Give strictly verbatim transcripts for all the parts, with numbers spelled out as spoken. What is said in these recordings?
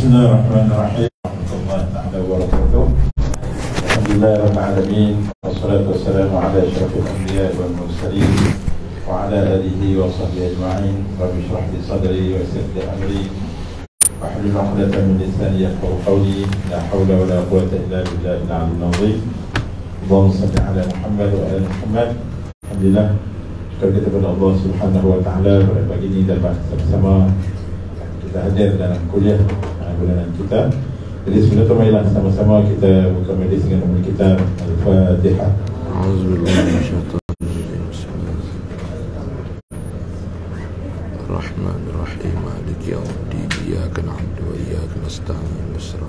Bismillahirrahmanirrahim. Warahmatullahi ta'ala wabarakatuh. Alhamdulillahirrahmanirrahim. Wassalatu wassalamu ala asyrafil anbiya wal mursalin wa ala alihi wa sahbihi ajma'in. Rabbi shrah li sadri wa yassir li amri wahlul 'uqdatam min lisani yafqahu qawli. La haula wa la quwwata illa billahil 'aliyyil 'azim. Allahumma shalli ala Muhammad wa ala Muhammad. Alhamdulillah, syukur kita kepada Allah Subhanahu wa taala pada pagi ini dapat bersama kita hadir dalam kuliah bulanan kita. Jadi sebelum itu marilah sama-sama kita buka majlis dengan nama kita Al-Fatihah. A'udzubillahi minasyaitonirrajim. Bismillahirrahmanirrahim. Maliki yaumiddin. Iyyaka na'budu wa iyyaka nasta'in.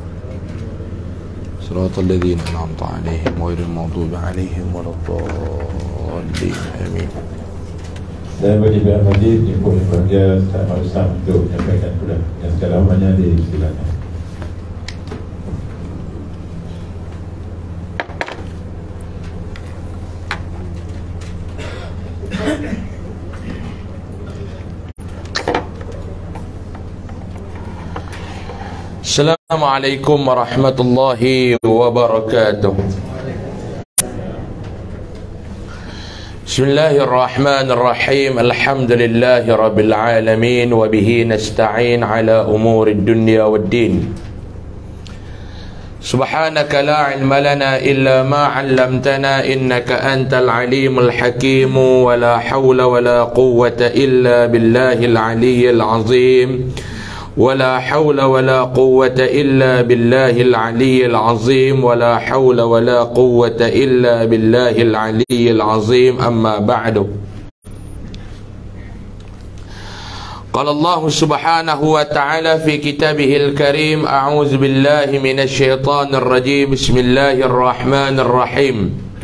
Shiratal ladzina an'amta 'alaihim ghairil maghdubi 'alaihim waladdallin. Amin. Saya bagi pihak majlis jemput yang berbahagia Ustaz Mausam untuk menyampaikan pula yang segala banyak di silakan. Assalamualaikum warahmatullahi wabarakatuh. Bismillahirrahmanirrahim. Alhamdulillahi rabbil alamin wa bihi nasta'in ala umuri dunya waddin. Subhanaka la ilma lana illa ma 'allamtana innaka antal alimul hakim wa la hawla wa la quwwata illa billahil aliyyil azim. ولا حول ولا قوة إلا بالله العلي العظيم ولا حول ولا قوة إلا بالله العلي العظيم أما بعد قال الله سبحانه وتعالى في كتابه الكريم أعوذ بالله من الشيطان الرجيم بسم الله الرحمن الرحيم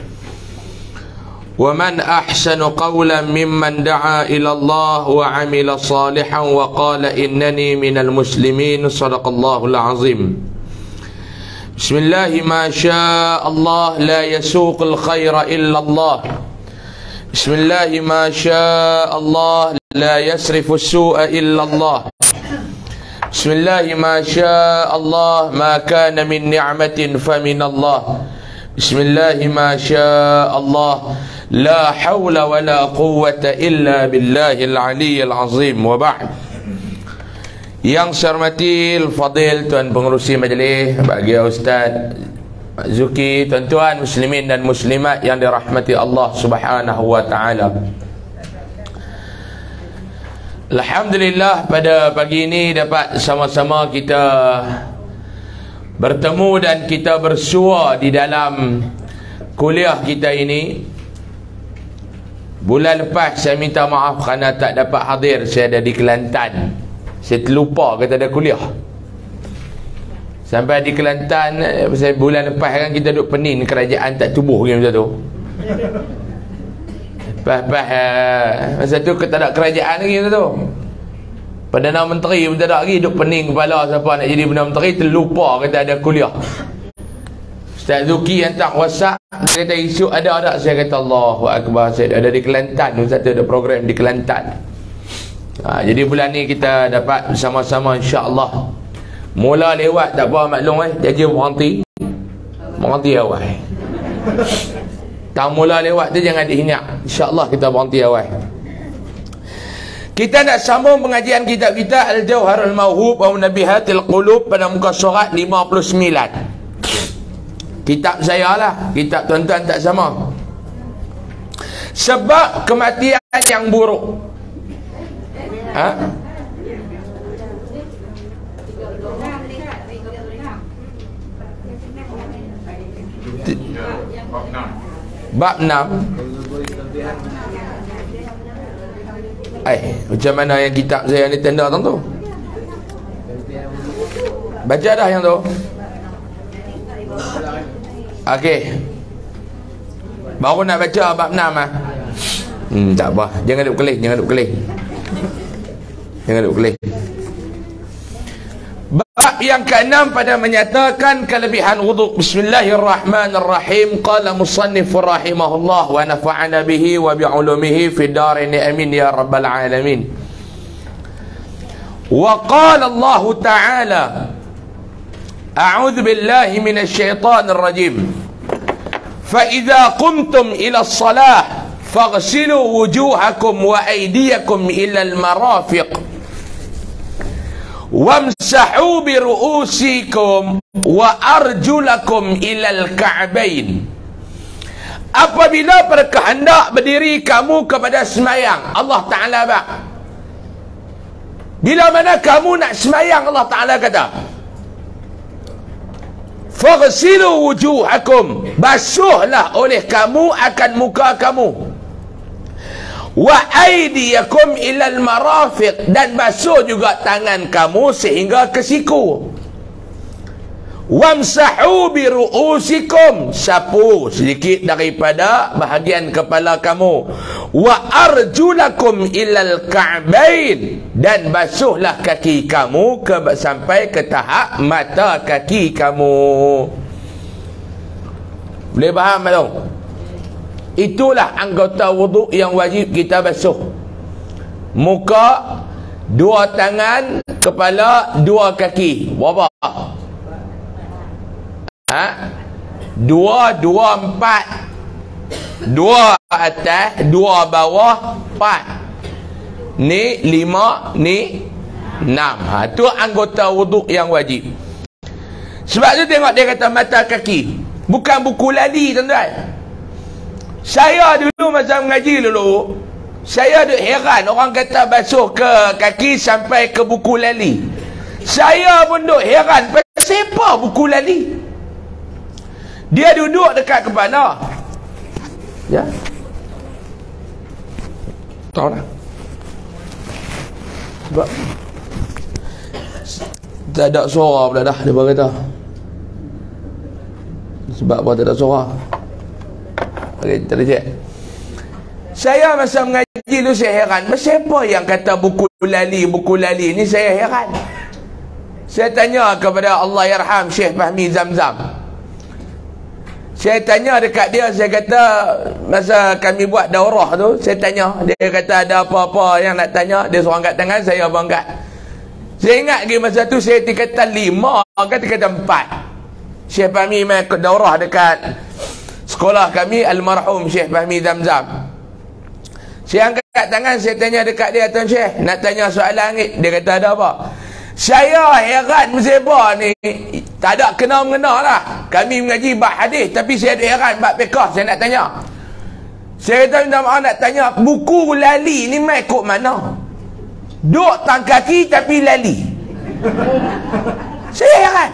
ومن أحسن قولا ممن دعا إلى الله وعمل صالحا وقال إنني من المسلمين صدق الله العظيم بسم الله ما شاء الله لا يسوق الخير إلا الله بسم الله ما شاء الله لا يصرف السوء إلا الله بسم الله ما شاء الله ما كان من نعمة فمن الله بسم الله ما شاء الله لا حول ولا قوة إلا بالله العلي العظيم وبعد. Yang saya hormati Al-Fadil Tuan Pengerusi Majlis, bagi Ustaz Zuki, tuan-tuan muslimin dan muslimat yang dirahmati Allah Subhanahu wa taala. Alhamdulillah, pada pagi ini dapat sama-sama kita bertemu dan kita bersua di dalam kuliah kita ini. Bulan lepas saya minta maaf kerana tak dapat hadir, saya ada di Kelantan. Saya terlupa kata ada kuliah. Sampai di Kelantan, saya bulan lepas kan kita duduk pening kerajaan tak tubuh macam tu. Lepas-lepas masa tu tak ada kerajaan lagi macam tu. Perdana Menteri pun tak ada lagi, duduk pening kepala siapa nak jadi Perdana Menteri, terlupa kata ada kuliah. Ustaz Zuki hantar WhatsApp, dia kata isu ada ada. Saya kata Allahu Akbar, saya ada di Kelantan. Ustaz tu ada program di Kelantan. Ha, jadi bulan ni kita dapat bersama-sama insya-Allah. Mula lewat tak apa maklum eh, jaga berhenti. Berhenti awal. Tak mula lewat tu jangan dihinyak. Insya-Allah kita berhenti awal. Kita nak sambung pengajian kitab kita Al-Jawharul Mawhub wa Nabihatil Qulub pada muka surat lima puluh sembilan. Kitab saya lah, kitab tuan-tuan tak sama. Sebab kematian yang buruk. Ha? Bab enam. Eh, macam mana yang kitab saya ni tanda tu? Baca dah yang tu. Okey. Baru nak baca bab enam ah. Hmm, tak apa. Jangan duduk kelih, jangan duduk kelih. Jangan duduk kelih. Bab yang keenam pada menyatakan kelebihan wuduk. Bismillahirrahmanirrahim. Qala musannifur rahimahullah wa nafa'ana bihi wa bi'ulumihi fi darin amin ya rabbal alamin. Wa qala Allah Ta'ala A'udzu billahi minasyaitonir rajim. Fa idza qumtum ila shalah faghsilu wujuhakum wa aydiyakum ila al-marafiq wamsahu bi ru'usikum wa arjulakum ila al-ka'bain. Apabila berkehendak berdiri kamu kepada semayang, Allah Ta'ala bak, bila mana kamu nak semayang, Allah Ta'ala kata faghsilu wujuhakum, basuhlah oleh kamu akan muka kamu, wa aydiyakum ilal marafiq, dan basuh juga tangan kamu sehingga ke siku. Wamsahu bi ru'usikum, sapu sedikit daripada bahagian kepala kamu. Wa arjulakum ilal ka'bain, dan basuhlah kaki kamu ke, sampai ke tahap mata kaki kamu. Boleh faham tak? Itulah anggota wuduk yang wajib kita basuh. Muka, dua tangan, kepala, dua kaki. Berapa? Ha? Dua, dua, empat. Dua atas, dua bawah, empat. Ni lima, ni enam. Ha, tu anggota wuduk yang wajib. Sebab tu tengok dia kata mata kaki, bukan buku lali, tuan-tuan. Saya dulu masa mengaji dulu, saya duk heran orang kata basuh ke kaki sampai ke buku lali. Saya pun duk heran, pasal apa buku lali? Dia duduk dekat kepala. Ya. Tahu tak? Sebab tak ada suara pula dah, dia berkata. Sebab apa tak ada suara? Okey, kita cek. Saya masa mengaji tu saya heran, siapa yang kata buku lali, buku lali ni, saya heran. Saya tanya kepada Allah yarham Syekh Fahmi Zamzam. Saya tanya dekat dia, saya kata masa kami buat daurah tu, saya tanya, dia kata ada apa-apa yang nak tanya, dia suruh angkat tangan, saya pun angkat. Saya ingat lagi masa tu saya kata lima, kata kata empat. Syekh Fahmi main daurah dekat sekolah kami, almarhum Syekh Fahmi Zamzam. Saya angkat tangan, saya tanya dekat dia, Tuan Syekh, nak tanya soalan ni. Dia kata ada apa? Saya heran musibah ni, tak ada kena-mengena lah. Kami mengaji bab hadis, tapi saya ada heran bab fiqh, saya nak tanya. Saya kata minta maaf nak tanya, buku lali ni mai kok mana? Duk tang kaki tapi lali. Saya heran.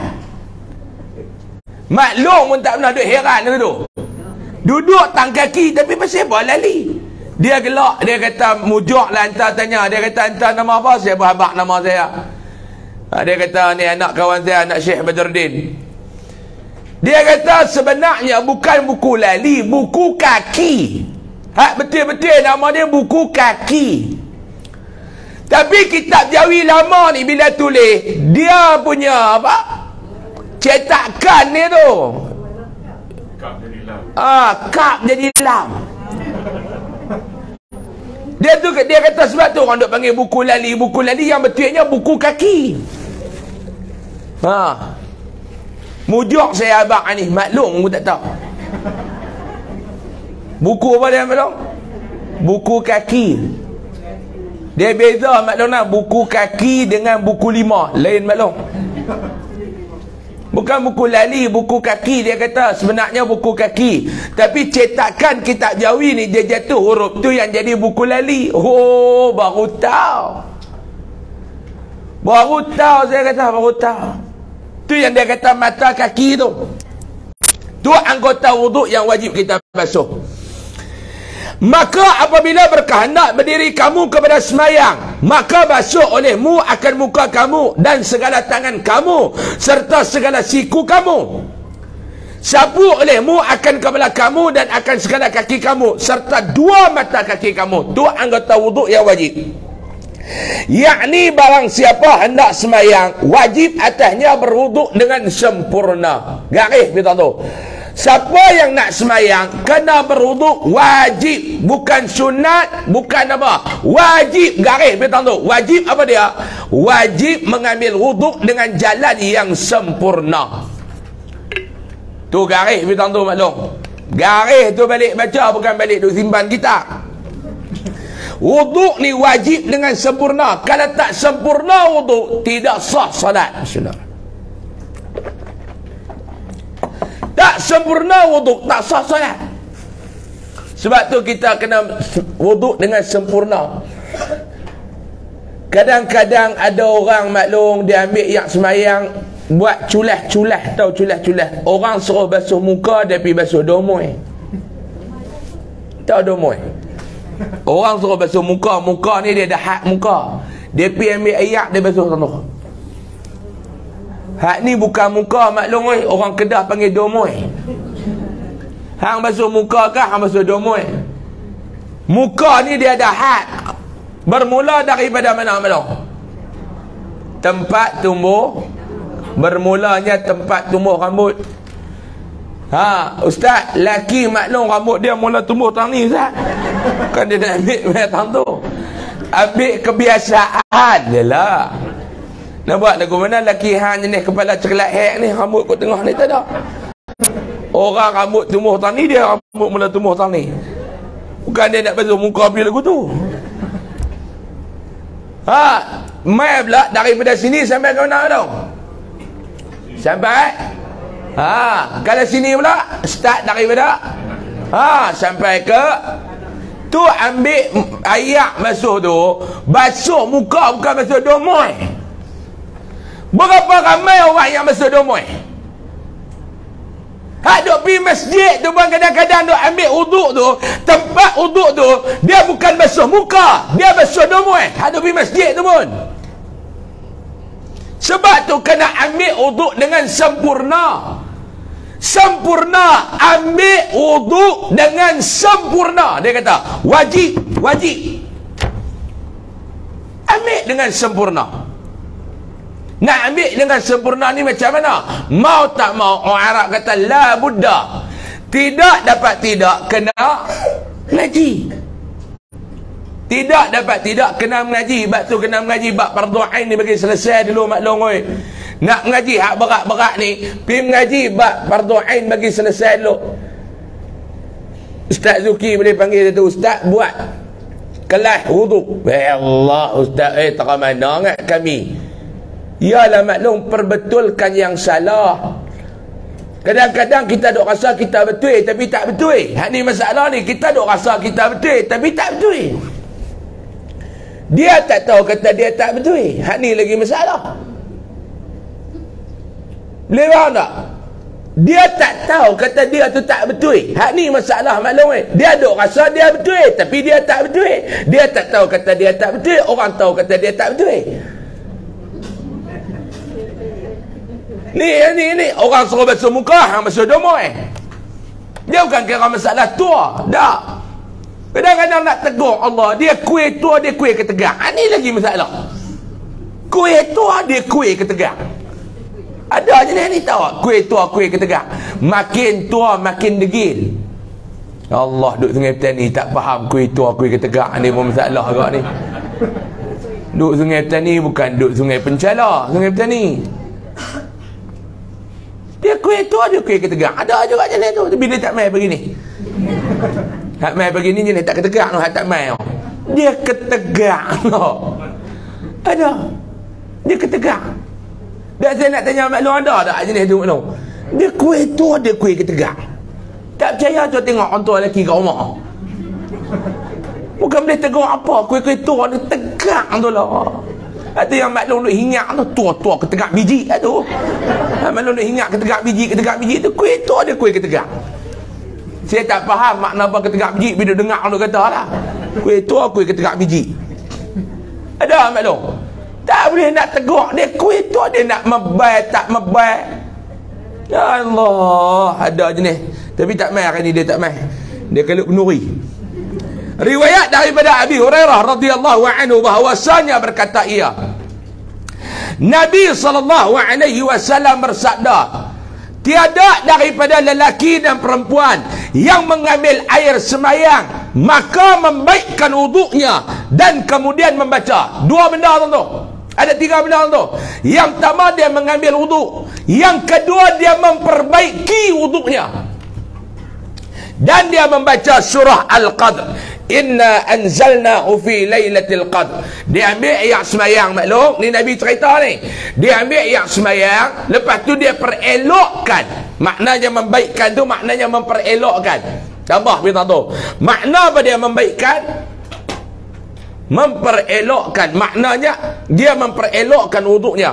Maklum pun tak pernah duk heran tu. Duduk tang kaki tapi pasal apa lali? Dia gelak, dia kata mujuk lah hantar tanya. Dia kata hantar nama apa? Saya berhabak nama saya. Ha, dia kata ni anak kawan saya, anak Syekh Badruddin. Dia kata sebenarnya bukan buku lali, buku kaki. Ha, betul-betul nama dia buku kaki. Tapi kitab Jawi lama ni bila tulis, dia punya apa? Cetakan ni tu. Kap jadi lam. Ah, kap jadi lam. Dia tu dia kata sebab tu orang duk panggil buku lali, buku lali yang betulnya buku kaki. Ha. Mujuk saya abang ni, maklum aku tak tahu. Buku apa dia maklum? Buku kaki. Dia beza maklum nak buku kaki dengan buku lima, lain maklum. Bukan buku lali, buku kaki. Dia kata sebenarnya buku kaki, tapi cetakan kitab Jawi ni dia jatuh huruf tu yang jadi buku lali. Oh, baru tahu. Baru tahu saya kata, baru tahu. Tu yang dia kata mata kaki tu. Tu anggota wuduk yang wajib kita basuh. Maka apabila berkehendak berdiri kamu kepada semayang, maka basuh olehmu akan muka kamu dan segala tangan kamu serta segala siku kamu. Sapu olehmu akan kepala kamu dan akan segala kaki kamu serta dua mata kaki kamu. Tu anggota wuduk yang wajib. Yakni barang siapa hendak semayang, wajib atasnya berwuduk dengan sempurna. Garis kita tu. Siapa yang nak semayang kena berwuduk wajib, bukan sunat, bukan apa, wajib. Garis betang tu, wajib apa dia? Wajib mengambil wuduk dengan jalan yang sempurna. Tu garis betang tu maklum. Garis tu balik baca, bukan balik duk simpan kitab. Wuduk ni wajib dengan sempurna. Kalau tak sempurna wuduk, tidak sah salat. Saudara, tak sempurna wuduk, tak sah salat. Sebab tu kita kena wuduk dengan sempurna. Kadang-kadang ada orang maklum, dia ambil yang semayang buat culah-culah, tahu culah-culah. Orang suruh basuh muka, dia pergi basuh domoi. Tahu domoi? Orang suruh basuh muka, muka ni dia dah hak muka. Dia pergi ambil ayak, dia basuh tanah. Hak ni bukan muka maklum oi, orang Kedah panggil domoi. Hang basuh muka ke hang basuh domoi? Muka ni dia ada had. Bermula daripada mana maklum? Tempat tumbuh, bermulanya tempat tumbuh rambut. Ha, ustaz, laki maklum rambut dia mula tumbuh tang ni ustaz. Kan dia nak ambil tang tu. Ambil kebiasaan je lah. Nak buat lagu mana laki hang jenis kepala ceklat hek ni, rambut kat tengah ni tak ada. Orang rambut tumbuh tang ni, dia rambut mula tumbuh tang ni. Bukan dia nak basuh muka pergi lagu tu. Ha, mai pula daripada sini sampai ke mana tau? Sampai ha, kalau sini pula start daripada ha sampai ke tu, ambil ayak basuh tu, basuh muka, bukan basuh domoi. Berapa ramai orang yang basuh domoi? Hak duk pergi masjid tu pun kadang-kadang duk ambil uduk tu, tempat uduk tu dia bukan basuh muka, dia basuh domoi. Hak duk pergi masjid tu pun. Sebab tu kena ambil uduk dengan sempurna. Sempurna, ambil uduk dengan sempurna. Dia kata wajib, wajib. Ambil dengan sempurna. Nak ambil dengan sempurna ni macam mana? Mau tak mau, orang Arab kata la budda. Tidak dapat tidak, kena mengaji. Tidak dapat tidak, kena mengaji. Sebab tu kena mengaji bab fardu ain ni bagi selesai dulu maklum oi. Nak mengaji hak berat-berat ni, pergi mengaji bab fardu ain bagi selesai dulu. Ustaz Zuki boleh panggil dia tu, ustaz buat kelas wuduk. Ya Allah, ustaz eh tak mana ingat kami. Yalah maklum, perbetulkan yang salah. Kadang-kadang kita duk rasa kita betul tapi tak betul. Hak ni masalah ni, kita duk rasa kita betul tapi tak betul. Dia tak tahu kata dia tak betul. Hak ni lagi masalah. Boleh faham tak? Dia tak tahu kata dia tu tak betul. Hak ni masalah maklum eh. Dia duk rasa dia betul tapi dia tak betul. Dia tak tahu kata dia tak betul, orang tahu kata dia tak betul. Ni, ni, ni. Orang suruh basuh muka, hang basuh domoi. Dia bukan kira masalah tua. Tak. Kadang-kadang nak tegur Allah, dia kuih tua, dia kuih ketegak. Ha, ni lagi masalah. Kuih tua, dia kuih ketegak. Ada je ni tahu. Kuih tua, kuih ketegak. Makin tua, makin degil. Allah, duk Sungai Petani tak faham kuih tua, kuih ketegak. Ni pun masalah agak ni. Duk Sungai Petani bukan duk Sungai Penchala. Sungai Petani. Dia kuih tu ada kuih ketegak. Ada juga jenis tu. Tapi dia tak main begini. Hak main begini jenis tak ketegak tu. Hak tak main. Dia ketegak tu. Ada. Dia ketegak. Dan saya nak tanya maklum, ada tak jenis tu maklum? Dia kuih tu ada kuih ketegak. Tak percaya tu tengok orang tua lelaki kat rumah. Bukan boleh tegur apa. Kuih-kuih tu ada tegak tu lah. Ada yang maklum duk hingat tu, tua-tua ketegak biji lah tu. Maklum duk hingat ketegak biji, ketegak biji tu, kuih tu ada kuih ketegak. Saya tak faham makna apa ketegak biji, bila dengar orang kata lah. Kuih tu kuih ketegak biji. Ada maklum? Tak boleh nak tegur dia, kuih tu dia nak mebai, tak mebai. Ya Allah, ada jenis. Tapi tak mai hari ni, dia tak mai. Dia kalut penuri. Riwayat daripada Abi Hurairah radhiyallahu anhu bahwasanya berkata ia, Nabi sallallahu alaihi wasallam bersabda, tiada daripada lelaki dan perempuan yang mengambil air semayang maka membaikkan wuduknya dan kemudian membaca. Dua benda tuan-tuan. Ada tiga benda tu. Yang pertama dia mengambil wuduk. Yang kedua dia memperbaiki wuduknya. Dan dia membaca surah Al-Qadr. Inna anzalnahu fi lailatul qadr. Dia ambil ayat semayang, maklum ni Nabi cerita ni. Dia ambil ayat semayang, lepas tu dia perelokkan. Maknanya membaikkan tu maknanya memperelokkan. Tambah bintang tu. Makna apa dia membaikkan? Memperelokkan, maknanya dia memperelokkan wuduknya.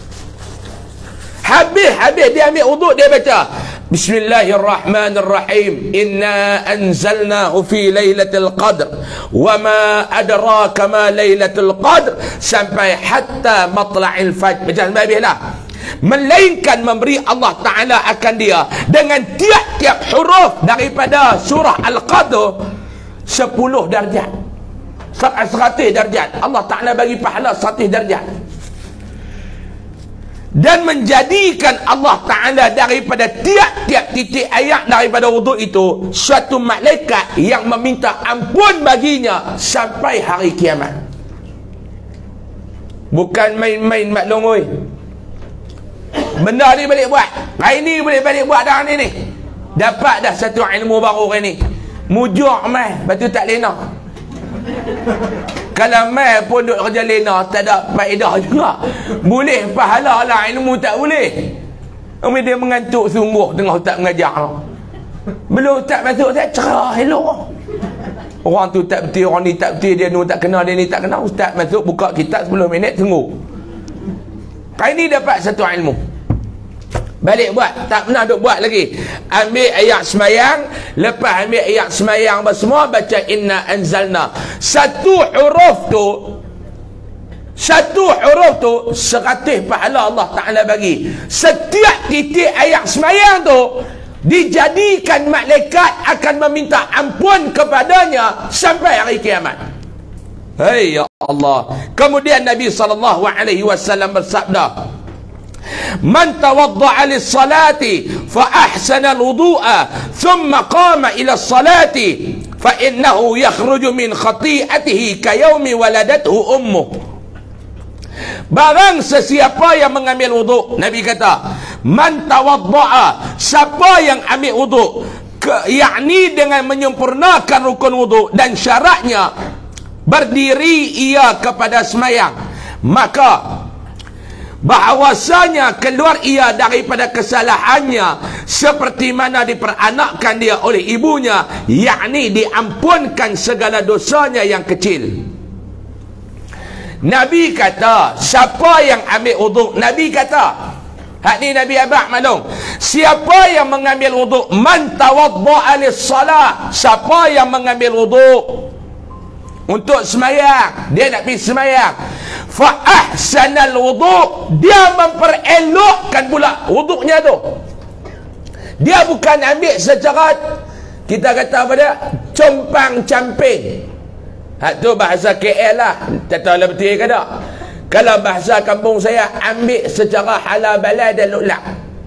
Habis-habis dia ambil wuduk, dia baca Bismillahirrahmanirrahim. Inna anzalnahu fi lailatul qadr wa ma adraka ma lailatul qadr sampai hatta matla'il fajr. Macam habislah. Melainkan memberi Allah Ta'ala akan dia dengan tiap-tiap huruf daripada surah Al-Qadr sepuluh darjat. Seratus darjat. Allah Ta'ala bagi pahala seratus darjat. Dan menjadikan Allah Ta'ala daripada tiap-tiap titik ayat daripada wuduk itu suatu malaikat yang meminta ampun baginya sampai hari kiamat. Bukan main-main maklum oi. Benda ni boleh buat. Hari ni boleh balik buat dah ni ni. Dapat dah satu ilmu baru hari ni. Mujuk mai, lepas tu tak lena. Kalau mai pun duk kerja lena tak ada faedah juga. Boleh pahala lah, ilmu tak boleh. Umi dia mengantuk sungguh tengah ustaz mengajar. Belum ustaz masuk saya cerah elok. Orang tu tak betul, orang ni tak betul, dia ni tak kenal, dia ni tak kenal. Ustaz masuk buka kitab sepuluh minit tunggu. Kali ni dapat satu ilmu. Balik buat, tak pernah duk buat lagi. Ambil ayat semayang, lepas ambil ayat semayang semua baca inna anzalna. Satu huruf tu Satu huruf tu seratus pahala Allah Ta'ala bagi. Setiap titik ayat semayang tu dijadikan malaikat akan meminta ampun kepadanya sampai hari kiamat. Hai ya Allah. Kemudian Nabi sallallahu alaihi wasallam bersabda, Man tawadda'a lis-salati fa ahsana al-wudu'a thumma qama ila as-salati fa innahu yakhruju min khati'atihi ka yaumi waladathu ummuh. Barang sesiapa yang mengambil wuduk, Nabi kata, man tawadda'a, siapa yang ambil wuduk, yakni dengan menyempurnakan rukun wuduk dan syaratnya, berdiri ia kepada semayang, maka bahawasanya keluar ia daripada kesalahannya seperti mana diperanakkan dia oleh ibunya, yakni diampunkan segala dosanya yang kecil. Nabi kata, siapa yang ambil wuduk, Nabi kata, hak ni Nabi abad maklum, siapa yang mengambil wuduk, man tawadda'a lis-salah, siapa yang mengambil wuduk untuk semayang, dia nak pergi semayang, fa ahsanal wuduk, dia memperelokkan pula wuduknya tu. Dia bukan ambil secara, kita kata apa dia, compang camping. Hak tu bahasa K L lah, tak tahu lah betul ke tak. Kalau bahasa kampung saya, ambil secara halal balai dan luklak.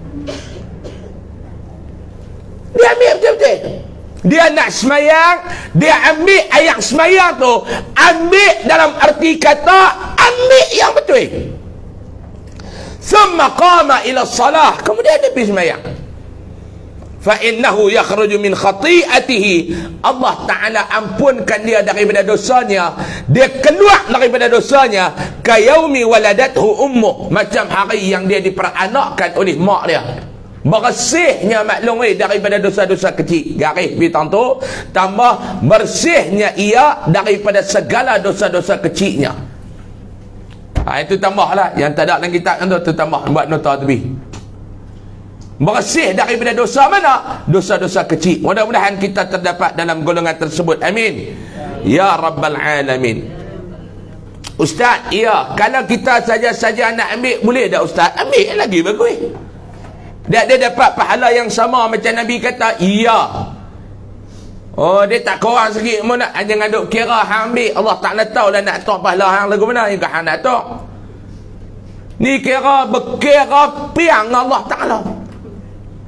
Dia ambil betul-betul. Dia nak semayang, dia ambil ayat semayang tu, ambil dalam arti kata, ambil yang betul. Thumma qama ila salah, kemudian dia pergi semayang. Fa innahu yakhruju min khati'atihi, Allah Ta'ala ampunkan dia daripada dosanya, dia keluar daripada dosanya ka yaumi waladathu ummuh, macam hari yang dia diperanakkan oleh mak dia. Bersihnya maklum eh, daripada dosa-dosa kecil. Garis bintang tu tambah bersihnya ia daripada segala dosa-dosa kecilnya. Ha, itu tambahlah. Yang tak ada dalam kitab tu, tu tambah buat nota tepi. Bersih daripada dosa mana? Dosa-dosa kecil. Mudah-mudahan kita terdapat dalam golongan tersebut. Amin. Ya Rabbal Alamin. Ustaz, ya, kalau kita saja-saja nak ambil, boleh tak Ustaz? Ambil lagi bagus. Dia, dia dapat pahala yang sama macam Nabi kata, iya. Oh, dia tak kurang sikit pun nak. Jangan duk kira hang ambil. Allah Ta'ala tahu lah nak tahu pahala hang lagu mana. Yang hang nak tahu. Ni kira berkira piang Allah Ta'ala.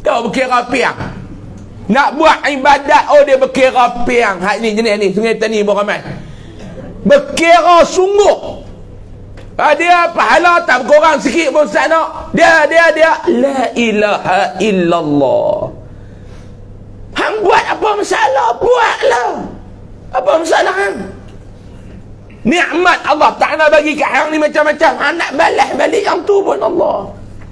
Tak berkira piang. Nak buat ibadat, oh dia berkira piang. Hak ni jenis ni, Sungai Tani beramai. Berkira sungguh. Dia pahala tak berkurang sikit pun sana. Dia dia dia la ilaha illallah. Hang buat apa masalah? Buatlah. Apa masalah hang? Nikmat Allah Ta'ala bagi kat hang ni macam-macam. Hang nak balas balik yang tu pun Allah.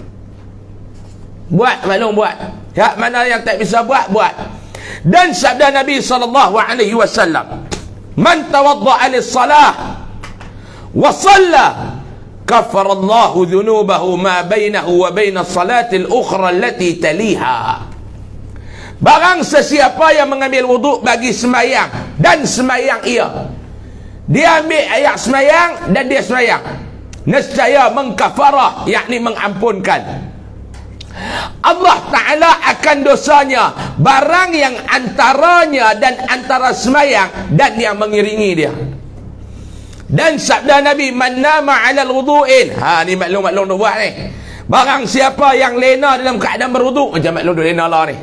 Buat, maklum buat. Hak mana yang tak bisa buat, buat. Dan sabda Nabi sallallahu alaihi wasallam, man tawadda'a lis-salah wa shalla kafara Allahu dhunubahu ma bainahu wa baina as-salati al-ukhra allati taliha. Barang sesiapa yang mengambil wuduk bagi semayang dan semayang ia, dia ambil ayat semayang dan dia semayang, nescaya mengkafarah, yakni mengampunkan Allah Ta'ala akan dosanya barang yang antaranya dan antara semayang dan yang mengiringi dia. Dan sabda Nabi, man nama 'alal wudu'in. Ha ni maklum-maklum nak buat ni. Barang siapa yang lena dalam keadaan berwuduk, macam maklum duk lena lah ni.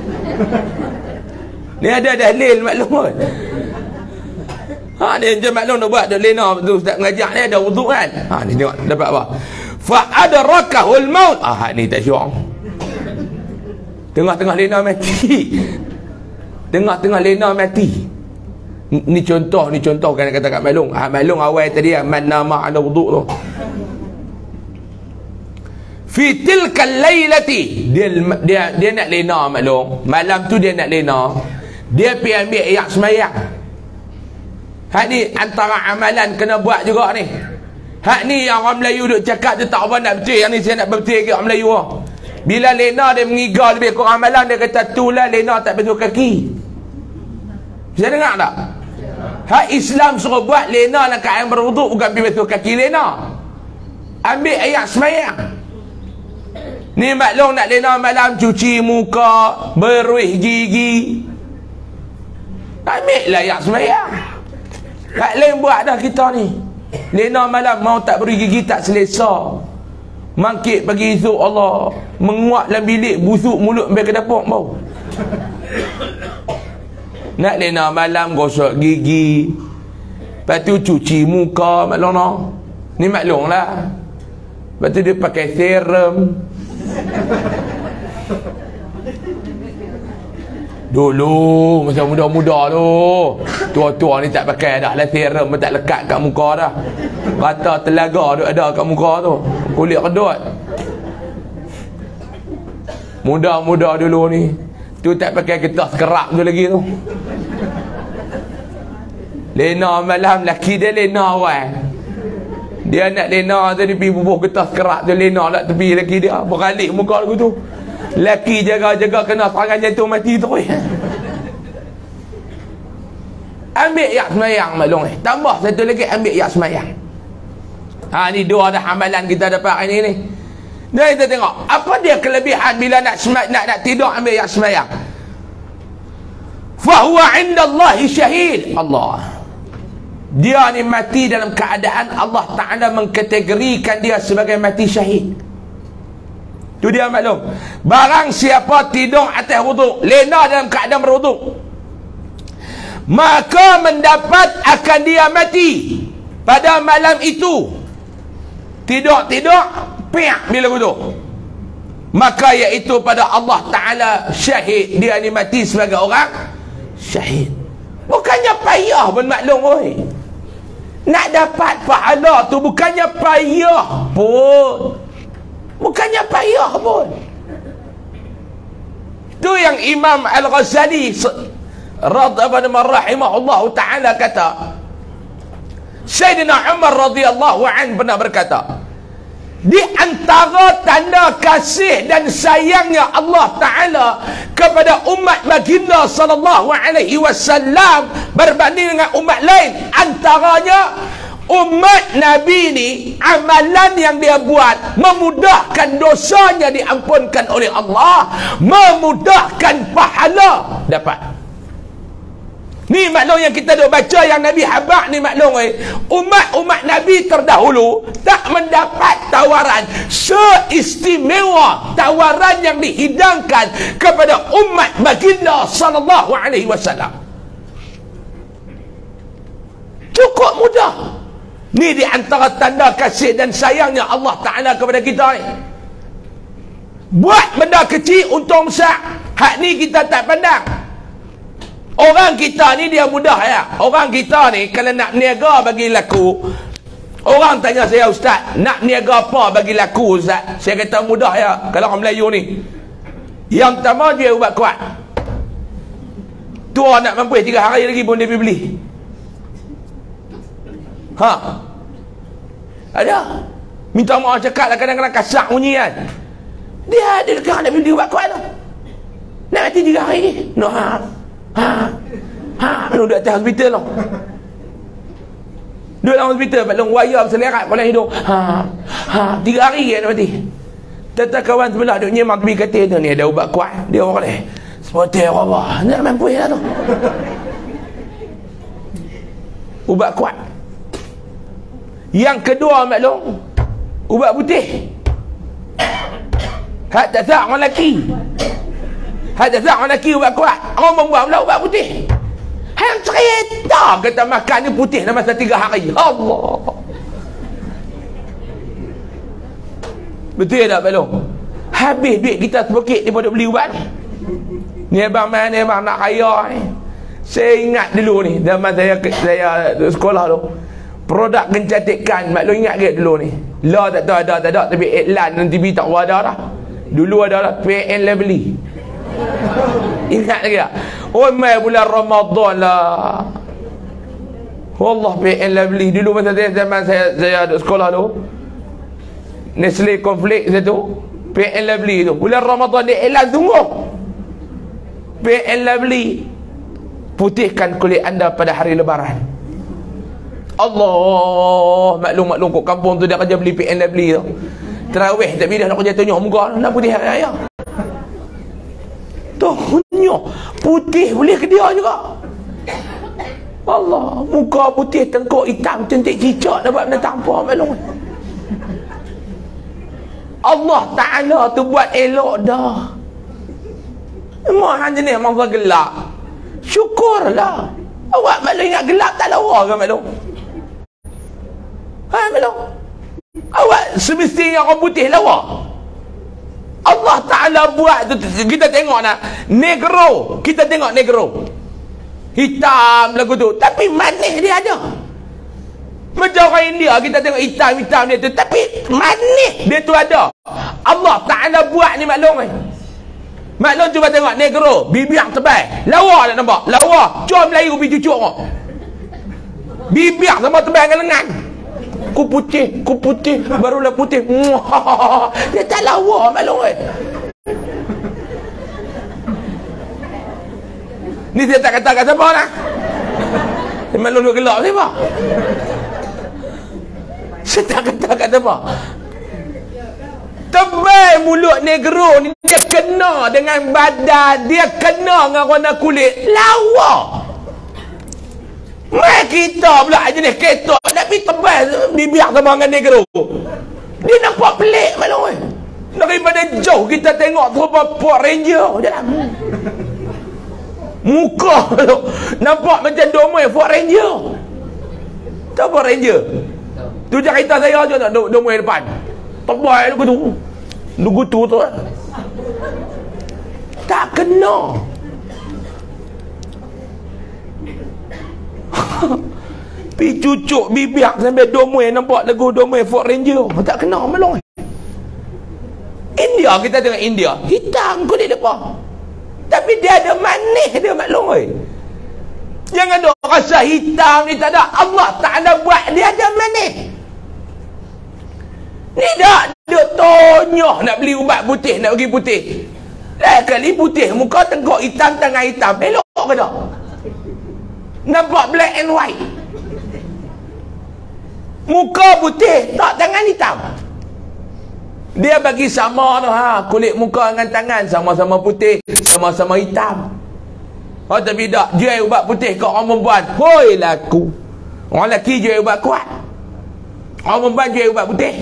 Ni ada dalil maklum kan. Ha ni macam maklum nak buat duk lena tu ustaz ngajak ni ada wuduk kan. Ha ni tengok dapat apa? Fa adrakahul maut. Ah ni tak syok. Tengah-tengah lena mati. Tengah-tengah lena mati. Ni contoh, ni contoh kan kata kat maklum. Ah maklum awal tadi man nama ala wuduk tu. Fi tilka lailati, dia dia dia nak lena maklum. Malam tu dia nak lena. Dia pergi ambil ayat semayang. Hak ni antara amalan kena buat juga ni. Hak ni yang orang Melayu duk cakap tu tak apa nak betul. Yang ni saya nak betul ke orang Melayu lah. Bila lena dia mengiga lebih kurang amalan, dia kata tu lah lena tak basuh kaki. Bisa dengar tak? Hak Islam suruh buat lena dalam keadaan berwuduk, bukan pergi basuh kaki lena. Ambil ayat semayang. Ni maklum nak lena malam, cuci muka, beruih gigi. Ambil lah ayat semayang. Hak lain buat dah kita ni. Lena malam mau tak beri gigi tak selesa. Mangkit pagi esok Allah, menguat dalam bilik, busuk mulut sampai ke dapur bau. Nak lena malam gosok gigi, lepas tu cuci muka maklum no. Ni maklum lah. Lepas tu dia pakai serum. Dulu masa muda-muda tu, tua-tua ni tak pakai dah lah serum, tak lekat kat muka dah. Rata telaga tu ada kat muka tu, kulit kedut. Muda-muda dulu ni tu tak pakai kertas kerak tu lagi tu. Lena malam, laki dia lena awal. Dia nak lena tu, dia pergi bubuh kertas kerak tu, lena lah tepi laki dia, beralik muka lagu tu. Laki jaga-jaga kena serangan jantung mati terus. Ambil yak semayang maklum eh. Tambah satu lagi, ambil yak semayang. Ha ni dua dah amalan kita dapat hari ni ni. Dan kita tengok apa dia kelebihan bila nak semayang, nak, nak tidur ambil yak semayang. Fa huwa 'indallahi syahid. Allah. Dia ni mati dalam keadaan Allah Ta'ala mengkategorikan dia sebagai mati syahid. Tu dia maklum. Barang siapa tidur atas wuduk, lena dalam keadaan berwuduk, maka mendapat akan dia mati pada malam itu. Tidur-tidur piak bila wuduk, maka iaitu pada Allah Ta'ala syahid. Dia ni mati sebagai orang syahid. Bukannya payah pun maklum oi. Nak dapat pahala tu bukannya payah pun. Bukannya payah pun. Tu yang Imam Al-Ghazali radhiyallahu rahimahullah ta'ala kata, Sayyidina Umar radhiyallahu an pernah berkata, di antara tanda kasih dan sayangnya Allah Ta'ala kepada umat baginda sallallahu alaihi wasallam berbanding dengan umat lain, antaranya umat Nabi ni amalan yang dia buat memudahkan dosanya diampunkan oleh Allah, memudahkan pahala dapat. Ni maklum yang kita duk baca yang Nabi habaq ni maklum eh. Umat-umat Nabi terdahulu tak mendapat tawaran seistimewa tawaran yang dihidangkan kepada umat baginda sallallahu alaihi wasallam. Cukup mudah. Ni di antara tanda kasih dan sayangnya Allah Ta'ala kepada kita ni. Buat benda kecil untung besar. Hak ni kita tak pandang. Orang kita ni dia mudah ya. Orang kita ni kalau nak niaga bagi laku, orang tanya saya, Ustaz, nak niaga apa bagi laku Ustaz? Saya kata mudah ya. Kalau orang Melayu ni, yang pertama jual ubat kuat. Tua nak mampu tiga hari lagi pun dia pergi beli. Ha, ada. Minta maaf cakap lah, kadang-kadang kasar bunyi kan. Dia ada dekat nak beli ubat kuat tu. Nak mati tiga hari ni. No, ha. Ha. Ha, belum duduk atas hospital tu. Duduk dalam hospital, belum wayar berselerak kepala hidung. Ha. Ha, tiga hari ke nak mati. Tata kawan sebelah duk nyemang tepi katil tu, ni ada ubat kuat. Dia orang ni. Seperti Allah. Nak mampu lah tu. Ubat kuat. Yang kedua maklum, ubat putih. Hak tak sah orang lelaki. Hak tak sah orang lelaki ubat kuat. Orang membuat pula ubat putih. Hang cerita kata makan ni putih dalam masa tiga hari. Allah. Betul tak maklum? Habis duit kita sepokit daripada beli ubat ni. Ni abang man, ni abang nak kaya ni. Saya ingat dulu ni, zaman saya saya sekolah tu, produk kecantikan, maklum ingat ke dulu ni? Lah tak tahu ada tak ada, tapi iklan dan T V tak ada dah. Dulu ada lah P N Lovely. Ingat lagi tak? Oh mai bulan Ramadan lah. Wallah P N Lovely dulu masa saya zaman saya saya ada sekolah tu. Nestle Conflict satu, P N Lovely tu. Bulan Ramadan dia iklan sungguh. P N Lovely, putihkan kulit anda pada hari lebaran. Allah, maklum-maklum kat kampung tu dia kerja beli P N Lovely tu. Terawih tak bila nak kerja tunjuk muka nak putih hari raya. Tunjuk putih boleh ke dia juga. Allah, muka putih tengkuk hitam cantik cicak dapat benda tanpa maklum. Allah Ta'ala tu buat elok dah. Memang hanya ni mangsa gelap. Syukurlah. Awak maklum ingat gelap tak lawa ke maklum? Ha maklum? Awak semestinya orang putih lawa. Allah Ta'ala buat tu, kita tengok nak negro, kita tengok negro hitam lagu tu, tapi manis dia ada. Macam orang India kita tengok hitam-hitam dia tu, tapi manis dia tu ada. Allah Ta'ala buat ni maklum eh. Maklum cuba tengok negro, bibir tebal, lawa tak nampak? Lawa, cuma Melayu pergi cucuk kau. Bibir sama tebal dengan lengan. Ku putih, ku putih, barulah putih. Dia tak lawa maklum eh. Ni saya tak kata kat siapa lah. Dia maklum duk gelap siapa? Saya tak kata kat siapa. Tebal mulut negro ni, dia kena dengan badan, dia kena dengan warna kulit, lawa. Mai kita pula jenis ketok tapi tebal bibir sama dengan negro. Dia nampak pelik maklum eh. Daripada jauh kita tengok terupa Power Ranger dalam muka tu nampak macam domai Power Ranger. Tahu Power Ranger? Tu cerita saya je nak domai depan. Tebal lugu tu. Lugu tu tu. Tak kena. Pi cucuk bibir sampai domai nampak lagu domai Ford Ranger. Tak kena melong. India kita tengok India, hitam kulit depa. Tapi dia ada manis dia maklum oi. Jangan dok rasa hitam ni tak ada. Allah Ta'ala buat dia ada manis. Ni dak dia tonyoh nak beli ubat putih, nak pergi putih. Dah kali putih muka tengkok hitam tangan hitam. Elok ke tak? Nampak black and white. Muka putih, tak tangan hitam. Dia bagi sama tu ha, kulit muka dengan tangan sama-sama putih, sama-sama hitam. Oh tapi tak, jual ubat putih kat orang perempuan. Hoi laku. Orang lelaki jual ubat kuat. Orang perempuan jual ubat putih.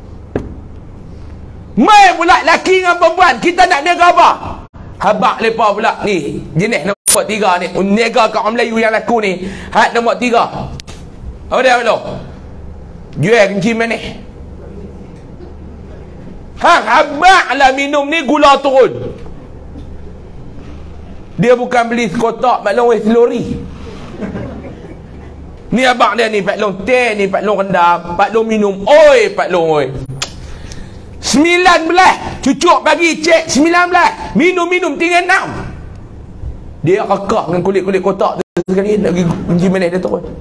Mai pula lelaki dengan perempuan, kita nak niaga apa? Habak lepa pula ni, jenis nombor tiga ni. Niaga kat orang Melayu yang laku ni. Hat nombor tiga. Apa dia betul? Jual kencing manis. Hang habak lah minum ni gula turun. Dia bukan beli sekotak Pak Long selori. Ni abang dia ni Pak Long teh ni Pak Long rendam, Pak Long minum. Oi Pak Long oi. sembilan belas cucuk pagi cek sembilan belas. Minum-minum tinggal enam. Dia rekah dengan kulit-kulit kotak tu sekali nak pergi kunci manis dia turun.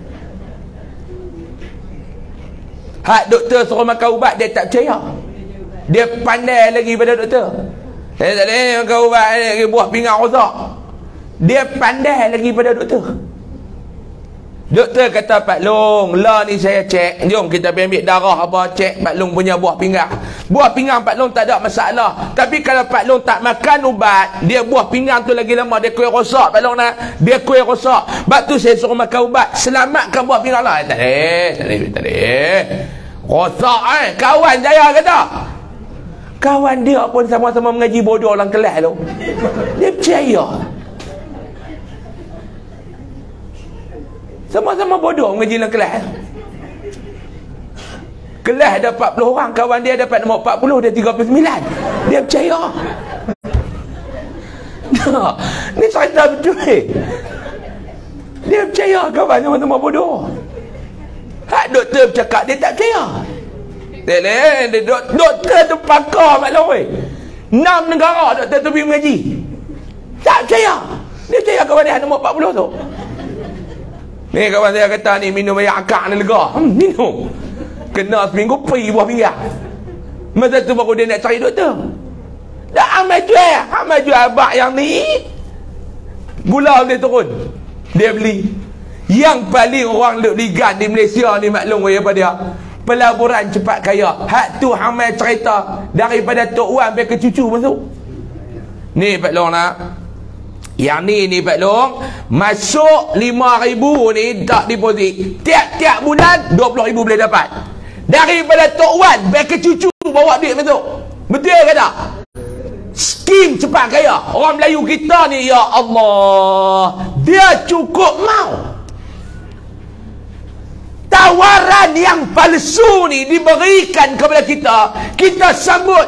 Hak doktor suruh makan ubat dia tak percaya. Dia pandai lagi pada doktor. Eh tak boleh makan ubat ni buah pinggang rosak. Dia pandai lagi pada doktor. Doktor kata Pak Long, lah ni saya cek, jom kita ambil darah apa, cek Pak Long punya buah pinggang. Buah pinggang Pak Long tak ada masalah. Tapi kalau Pak Long tak makan ubat, dia buah pinggang tu lagi lama dia kuih rosak Pak Long nak. Dia kuih rosak. Sebab tu saya suruh makan ubat, selamatkan buah pinggang lah. Tak boleh, tak boleh, tak boleh. Rosak eh, kawan saya kata. Kawan dia pun sama-sama mengaji bodoh dalam kelas tu. Dia percaya. Sama-sama bodoh mengaji dalam kelas. Kelas ada empat puluh orang, kawan dia dapat nombor empat puluh, dia tiga puluh sembilan. Dia percaya. Nah, ni cerita betul. Dia percaya kawan sama-sama bodoh. Hak doktor bercakap dia tak percaya. Dia lain, dok, doktor tu pakar Mak Long. Enam negara doktor tu pergi mengaji. Tak percaya. Dia percaya kawan dia nombor empat puluh tu. Ni kawan saya kata ni minum air akak ni lega. Hmm, minum. Kena seminggu pergi buah pinggang. Masa tu baru dia nak cari doktor. Dah amal jual. Amal jual abak yang ni. Gula dia turun. Dia beli. Yang paling orang duk ligan di Malaysia ni maklum apa dia? Pelaburan cepat kaya. Hak tu amal cerita daripada Tok Wan sampai ke cucu masuk. Ni Pak Long nak. Yang ni ni Pak Long, masuk lima ribu ni tak deposit. Tiap-tiap bulan dua puluh ribu boleh dapat. Daripada Tok Wan sampai ke cucu bawa duit masuk. Betul ke tak? Skim cepat kaya. Orang Melayu kita ni, ya Allah, dia cukup mau. Tawaran yang palsu ni diberikan kepada kita, kita sambut.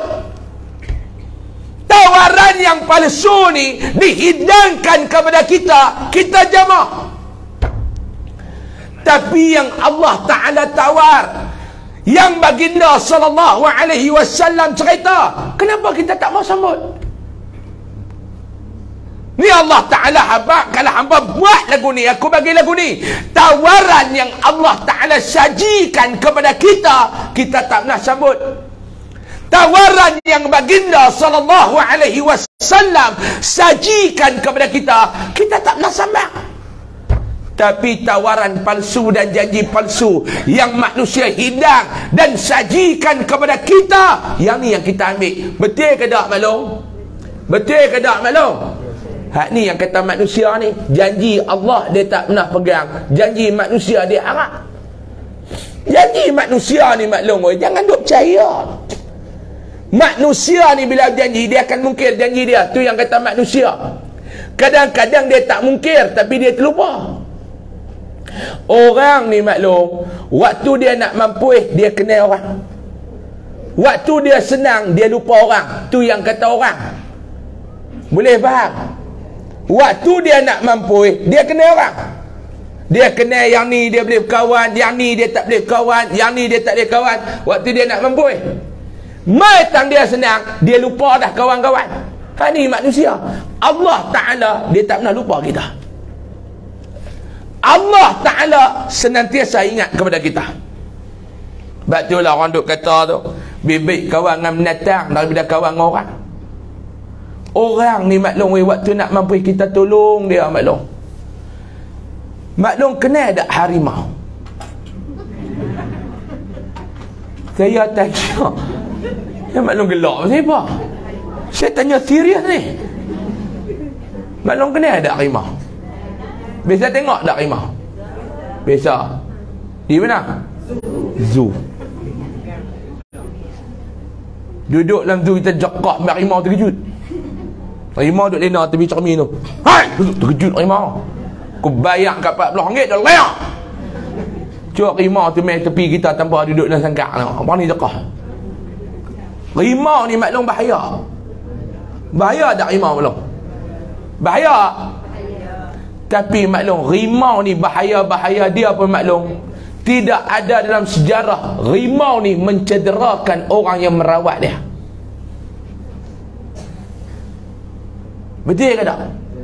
Tawaran yang palsu ni dihidangkan kepada kita, kita jamaah. Tapi yang Allah Ta'ala tawar, yang baginda sallallahu alaihi wasallam cerita, kenapa kita tak mau sambut? Ni Allah Ta'ala habak, kalau hamba buat lagu ni, aku bagi lagu ni. Tawaran yang Allah Ta'ala sajikan kepada kita, kita tak pernah sambut. Tawaran yang baginda sallallahu alaihi wasallam sajikan kepada kita, kita tak pernah sambut. Tapi tawaran palsu dan janji palsu yang manusia hidang dan sajikan kepada kita, yang ni yang kita ambil. Betul ke tak maklum? Betul ke tak maklum? Hak ni yang kata manusia ni, janji Allah dia tak pernah pegang, janji manusia dia harap. Janji manusia ni maklum, jangan duk percaya. Manusia ni bila janji, dia akan mungkir janji dia. Tu yang kata manusia. Kadang-kadang dia tak mungkir, tapi dia terlupa. Orang ni maklum, waktu dia nak mampu, dia kenal orang. Waktu dia senang, dia lupa orang. Tu yang kata orang. Boleh faham? Waktu dia nak mampu, dia kenal orang. Dia kenal yang ni dia boleh berkawan, yang ni dia tak boleh berkawan, yang ni dia tak boleh kawan. Waktu dia nak mampu, matang dia senang, dia lupa dah kawan-kawan. Ha ni manusia. Allah Ta'ala dia tak pernah lupa kita. Allah Ta'ala senantiasa ingat kepada kita. Sebab tu lah orang duk kata tu, bibik kawan dengan binatang daripada kawan dengan orang. Orang ni maklum, waktu nak mampu kita tolong dia maklum. Maklum kenal tak harimau? Saya tanya, ya maklum gelak siapa? Saya tanya serius ni. Maklum kenal tak harimau? Biasa tengok tak harimau? Biasa. Di mana? Zoo. Duduk dalam zoo kita jekak harimau terkejut. Harimau duduk lena tepi cermin tu. Hai! Terkejut harimau. Aku bayar kat empat puluh ringgit dah layak. Cuk harimau tu main tepi kita tanpa duduk dalam sangkak. Apa ni jekak? Harimau ni maklum bahaya. Bahaya tak harimau maklum? Bahaya. Tapi maklum rimau ni bahaya-bahaya dia pun maklum. Tidak ada dalam sejarah rimau ni mencederakan orang yang merawat dia. Betul ke tak?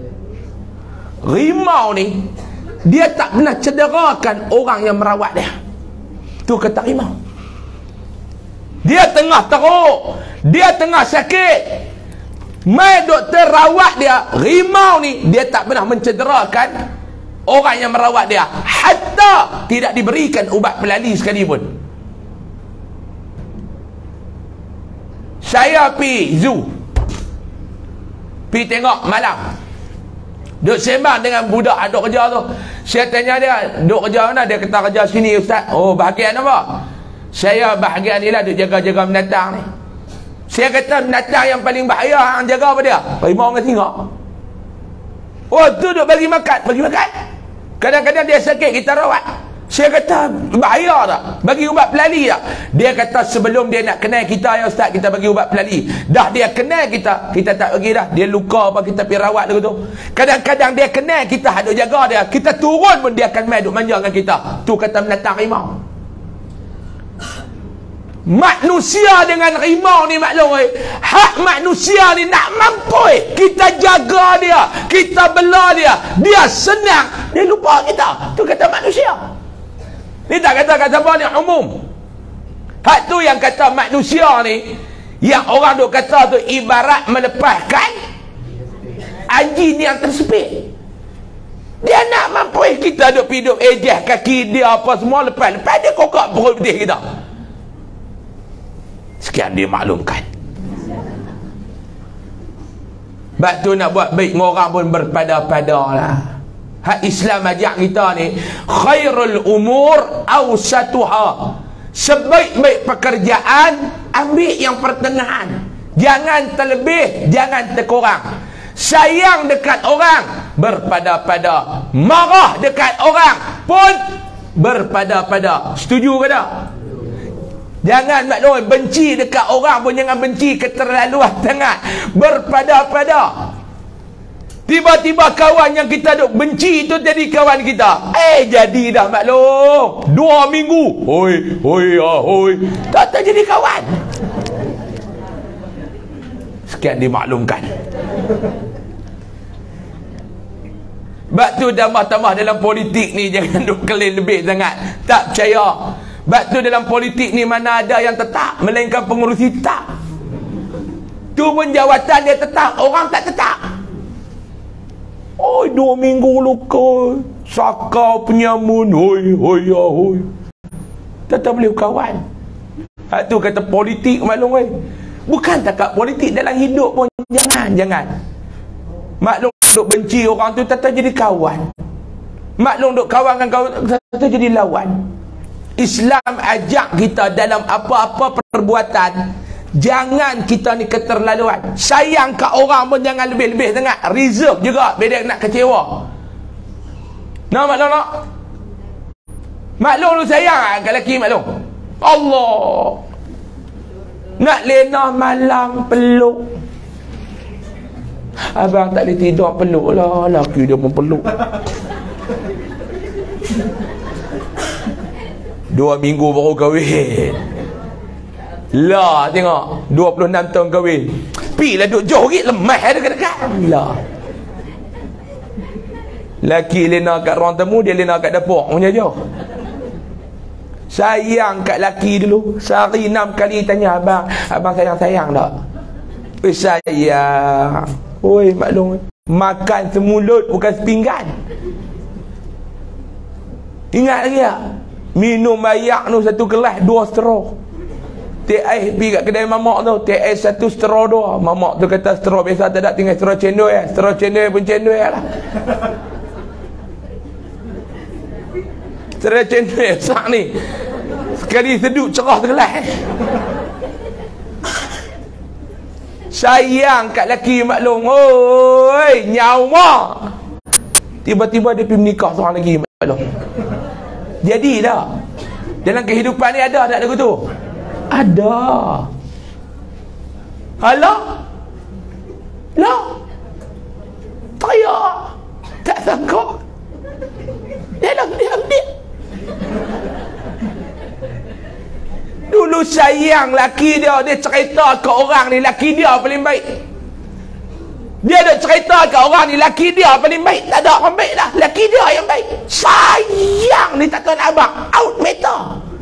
Rimau ni dia tak pernah cederakan orang yang merawat dia. Tu kata rimau. Dia tengah teruk, dia tengah sakit, mai doktor rawat dia, rimau ni dia tak pernah mencederakan orang yang merawat dia, hatta tidak diberikan ubat pelali sekalipun. Saya pi zoo, pi tengok malam, duk sembang dengan budak duk kerja tu. Saya tanya dia, duk kerja mana? Dia kata kerja sini ustaz. Oh, bahagian apa? Saya bahagian ni lah, duk jaga-jaga binatang ni. Saya kata binatang yang paling bahaya hang jaga apa dia? Harimau dengan singa. Oh tu duk bagi makan, bagi makan. Kadang-kadang dia sakit kita rawat. Saya kata bahaya tak? Bagi ubat pelali tak? Dia kata sebelum dia nak kenal kita ya ustaz, kita bagi ubat pelali. Dah dia kenal kita, kita tak bagi dah. Dia luka apa kita pergi rawat dia tu. Kadang-kadang dia kenal kita, duk jaga dia. Kita turun pun dia akan mai duk manja dengan kita. Tu kata binatang harimau. Manusia dengan rimau ni maklum eh. Hak manusia ni nak mampu eh. Kita jaga dia, kita bela dia, dia senang, dia lupa kita. Tu kata manusia. Ni tak kata kata apa ni umum. Hak tu yang kata manusia ni, yang orang duk kata tu ibarat melepaskan anjing yang tersepit. Dia nak mampu eh. Kita duk hidup ejeh kaki dia apa semua, lepas-lepas dia kokak perut putih kita. Sekian dia maklumkan. Sebab tu nak buat baik dengan orang pun berpada-pada lah. Hak Islam ajak kita ni, khairul umur awsatuha. Sebaik-baik pekerjaan, ambil yang pertengahan. Jangan terlebih, jangan terkurang. Sayang dekat orang, berpada-pada. Marah dekat orang pun berpada-pada. Setuju ke tak? Jangan maklum, benci dekat orang pun jangan benci keterlaluan sangat. Berpada-pada. Tiba-tiba kawan yang kita duk benci tu jadi kawan kita. Eh, jadi dah maklum. Dua minggu. Hoi, hoi, hoi. Tak tak jadi kawan. Sekian dimaklumkan. Sebab tu tambah-tambah dalam politik ni jangan duk kelin lebih sangat. Tak percaya. Sebab tu dalam politik ni mana ada yang tetap, melainkan pengurusi tetap. Tu pun jawatan dia tetap, orang tak tetap. Oi, dua minggu luka, sakau penyamun, hoi, hoi, hoi. Tetap boleh kawan. Hak tu kata politik maklum oi. Bukan takat politik dalam hidup pun jangan, jangan. Maklum duk benci orang tu tetap jadi kawan. Maklum duk kawan dengan kawan tetap jadi lawan. Islam ajak kita dalam apa-apa perbuatan, jangan kita ni keterlaluan. Sayang kat orang pun jangan lebih-lebih sangat. Reserve juga bila nak kecewa. Nak maklum nak? Maklum lu sayang kat lelaki maklum. Allah. Nak lena malam peluk. Abang tak boleh tidur peluk lah. Lelaki dia pun peluk. Dua minggu baru kahwin. Lah tengok, dua puluh enam tahun kahwin. Pi lah duk jauh sikit, lemah dekat-dekat. Lah. Laki lena kat ruang temu, dia lena kat dapur, punya jauh. Sayang kat laki dulu. Sehari enam kali tanya abang, abang sayang-sayang tak? Eh sayang. Oi maklum, makan semulut bukan sepinggan. Ingat lagi tak? Minum ayak tu satu gelas dua straw. Teh ais pergi kat kedai mamak tu, teh ais satu straw dua. Mamak tu kata straw biasa tak ada, tinggal straw cendol ya. Straw cendol pun cendol lah. Cerah cendol sak ni. Sekali sedut cerah tergelas. Sayang kat laki maklum. Oi, nyawa. Tiba-tiba dia pergi menikah seorang lagi maklum. Jadi dah. Dalam kehidupan ni ada tak lagu tu? Ada. Alah. Lah. Taya. Tak sangka. Dia nak dia ambil. Dulu sayang laki dia, dia cerita ke orang ni laki dia paling baik. Dia ada cerita ke orang ni laki dia paling baik. Tak ada orang baik dah, laki dia yang baik. Sayang ni tak tahu nak abang. Out meter.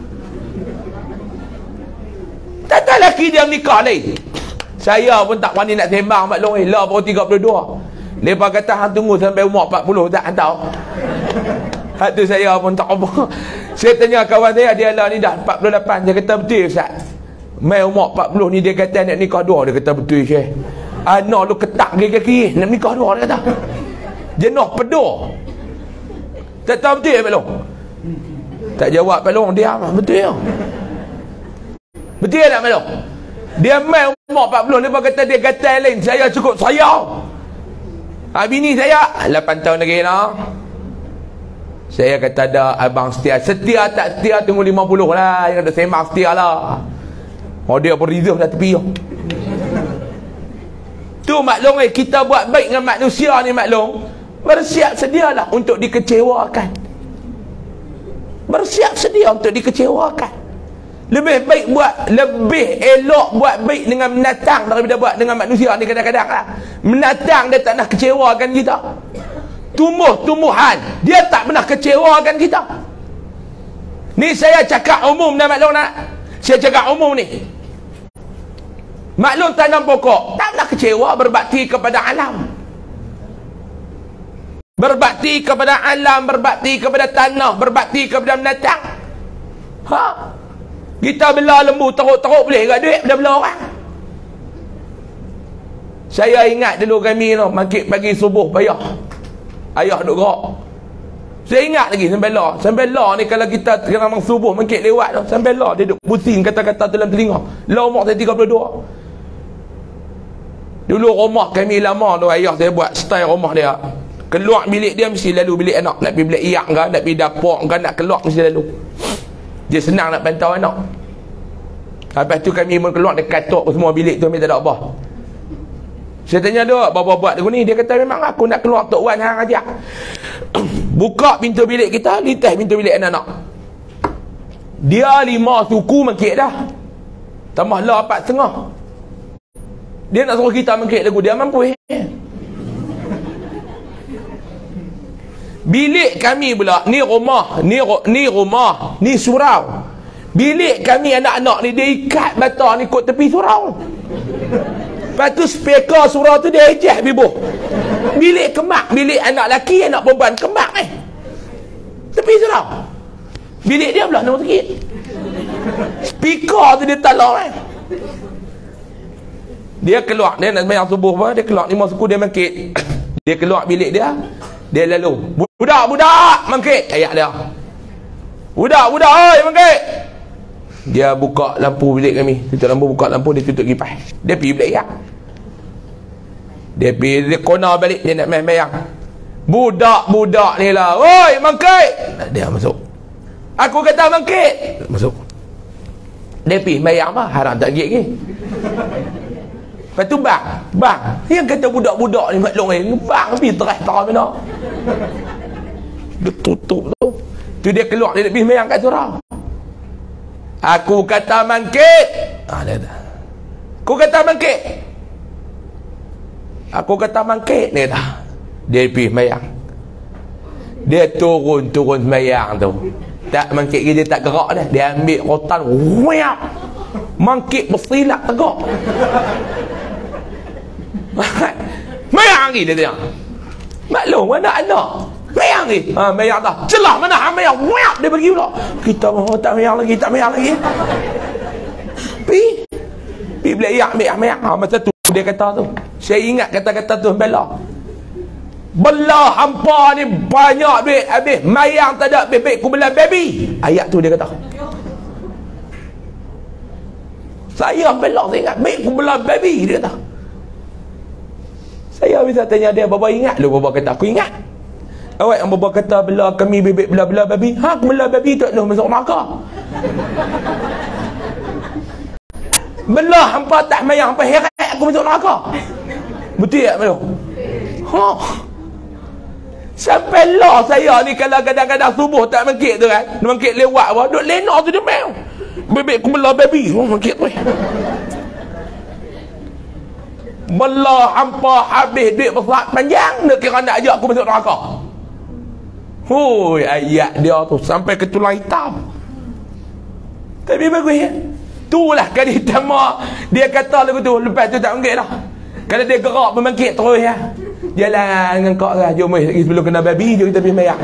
Tak tahu laki dia menikah lain. Saya pun tak berani nak sembang maklum eh. Lah baru tiga puluh dua. Lepas kata hang tunggu sampai umur empat puluh tak hang tahu. Hak tu saya pun tak apa. Saya tanya kawan saya, dia lah ni dah empat puluh lapan. Dia kata betul Ustaz. Mai umur empat puluh ni dia kata nak nikah dua. Dia kata betul Syekh. Anak lu ketak kaki-kaki nak nikah dua dia kata. Jenuh peduh. Tak tahu betul Pak Long? Tak jawab Pak Long, dia betul ya. Betul tak Pak Long? Dia mai umur empat puluh, dia kata dia kata lain. Saya cukup saya. Ha, bini saya lapan tahun lagi lah. Saya kata ada abang setia. Setia tak setia tunggu lima puluh lah. Yang ada sembang setia lah. Oh dia pun reserve dah tepi. Tu maklum eh, kita buat baik dengan manusia ni maklum. Bersiap sedialah untuk dikecewakan. Bersiap sedia untuk dikecewakan. Lebih baik buat, lebih elok buat baik dengan binatang daripada buat dengan manusia ni kadang-kadang lah. Binatang dia tak nak kecewakan kita. Tumbuh-tumbuhan dia tak pernah kecewakan kita. Ni saya cakap umum dah maklum nak. Saya cakap umum ni. Maklum tanam pokok tak pernah kecewa berbakti kepada alam. Berbakti kepada alam, berbakti kepada tanah, berbakti kepada binatang. Ha? Kita bela lembu teruk-teruk boleh ke duit pada bela orang? Saya ingat dulu kami tu maghrib pagi subuh payah. Ayah duk gerak. Saya ingat lagi sembela. Sembela ni kalau kita kena mang subuh mengkit lewat tu, sembela dia duk pusing kata-kata dalam telinga. Lah umur saya tiga puluh dua. Dulu rumah kami lama tu ayah saya buat style rumah dia. Keluar bilik dia mesti lalu bilik anak. Nak pergi bilik iyak ke, nak pergi dapur ke, nak keluar mesti lalu. Dia senang nak pantau anak. Lepas tu kami pun keluar dia katuk semua bilik tu, tak ada apa. Saya tanya dia, bapa buat lagu ni? Dia kata memang aku nak keluar Tok Wan hang ajak. Buka pintu bilik kita, lintas pintu bilik anak-anak. Dia lima suku mengkit dah. Tambah lah empat setengah. Dia nak suruh kita mengkit lagu, dia mampu eh. Bilik kami pula, ni rumah, ni ni rumah, ni surau. Bilik kami anak-anak ni dia ikat bata ni kot tepi surau. Lepas tu speaker surau tu dia ejah bibuh. Bilik kemak, bilik anak lelaki, anak perempuan kemak eh. Tepi surau. Bilik dia pula nombor sikit. Speaker tu dia talak eh. Dia keluar, dia nak sembahyang subuh apa, dia keluar lima suku dia mangkit. Dia keluar bilik dia, dia lalu. Budak-budak mangkit ayat dia. Budak-budak oi mangkit. Dia buka lampu bilik kami. Tutup lampu, buka lampu, dia tutup kipas. Dia pergi bilik ya. Dia pergi dia kona balik, dia nak main bayang. Budak-budak ni lah. Oi mangkit. Dia masuk. Aku kata mangkit. Masuk. Dia pergi bayang apa? Haram tak gig ke? Lepas tu bang, bang. Yang kata budak-budak ni maklum eh. Bang pergi teras tak mana. Dia tutup tu. Tu dia keluar, dia nak pergi bayang kat surau. Aku kata mangkit. Ah, dia kata. Aku kata mangkit. Aku kata mangkit. Dia kata. Dia pergi semayang. Dia turun-turun semayang tu. Tak mangkit dia tak gerak dah. Dia ambil rotan. Wap. Mangkit bersilap tegak. Semayang lagi dia tengok. Maklum anak-anak. Mayang ni. Ha, mayang dah. Celah mana hang mayang. Wap dia pergi pula. Kita mahu tak mayang lagi, tak mayang lagi. Pi. Pi bila yak ambil mayang. Ha, masa tu dia kata tu. Saya ingat kata-kata tu bela. Belah hampa ni banyak duit habis mayang tak ada bebek ku belah baby. Ayat tu dia kata. Saya belah saya ingat bebek ku belah baby, dia kata. Saya bisa tanya dia, bapa ingat lu? Bapa kata aku ingat. Awak yang bapa kata belah kami bebek belah-belah babi. Ha, aku belah babi tak nak masuk neraka. Belah hampa tak mayang hampa heret aku masuk neraka. Betul tak malu? Ha. Sampai lah saya ni kalau kadang-kadang subuh tak mengkit tu kan, mengkit lewat apa, duk lena tu dia mau. Bebek aku belah babi, oh mengkit tu. Belah hampa habis duit besar panjang, nak kira nak ajak aku masuk neraka. Hui, ayat dia tu sampai ke tulang hitam. Tapi bagus ya. Itulah kali pertama dia kata lagu tu, lepas tu tak mengkit dah. Kalau dia gerak memangkit terus ya. Jalan dengan kau lah, jom lagi sebelum kena babi, jom kita pergi mayang.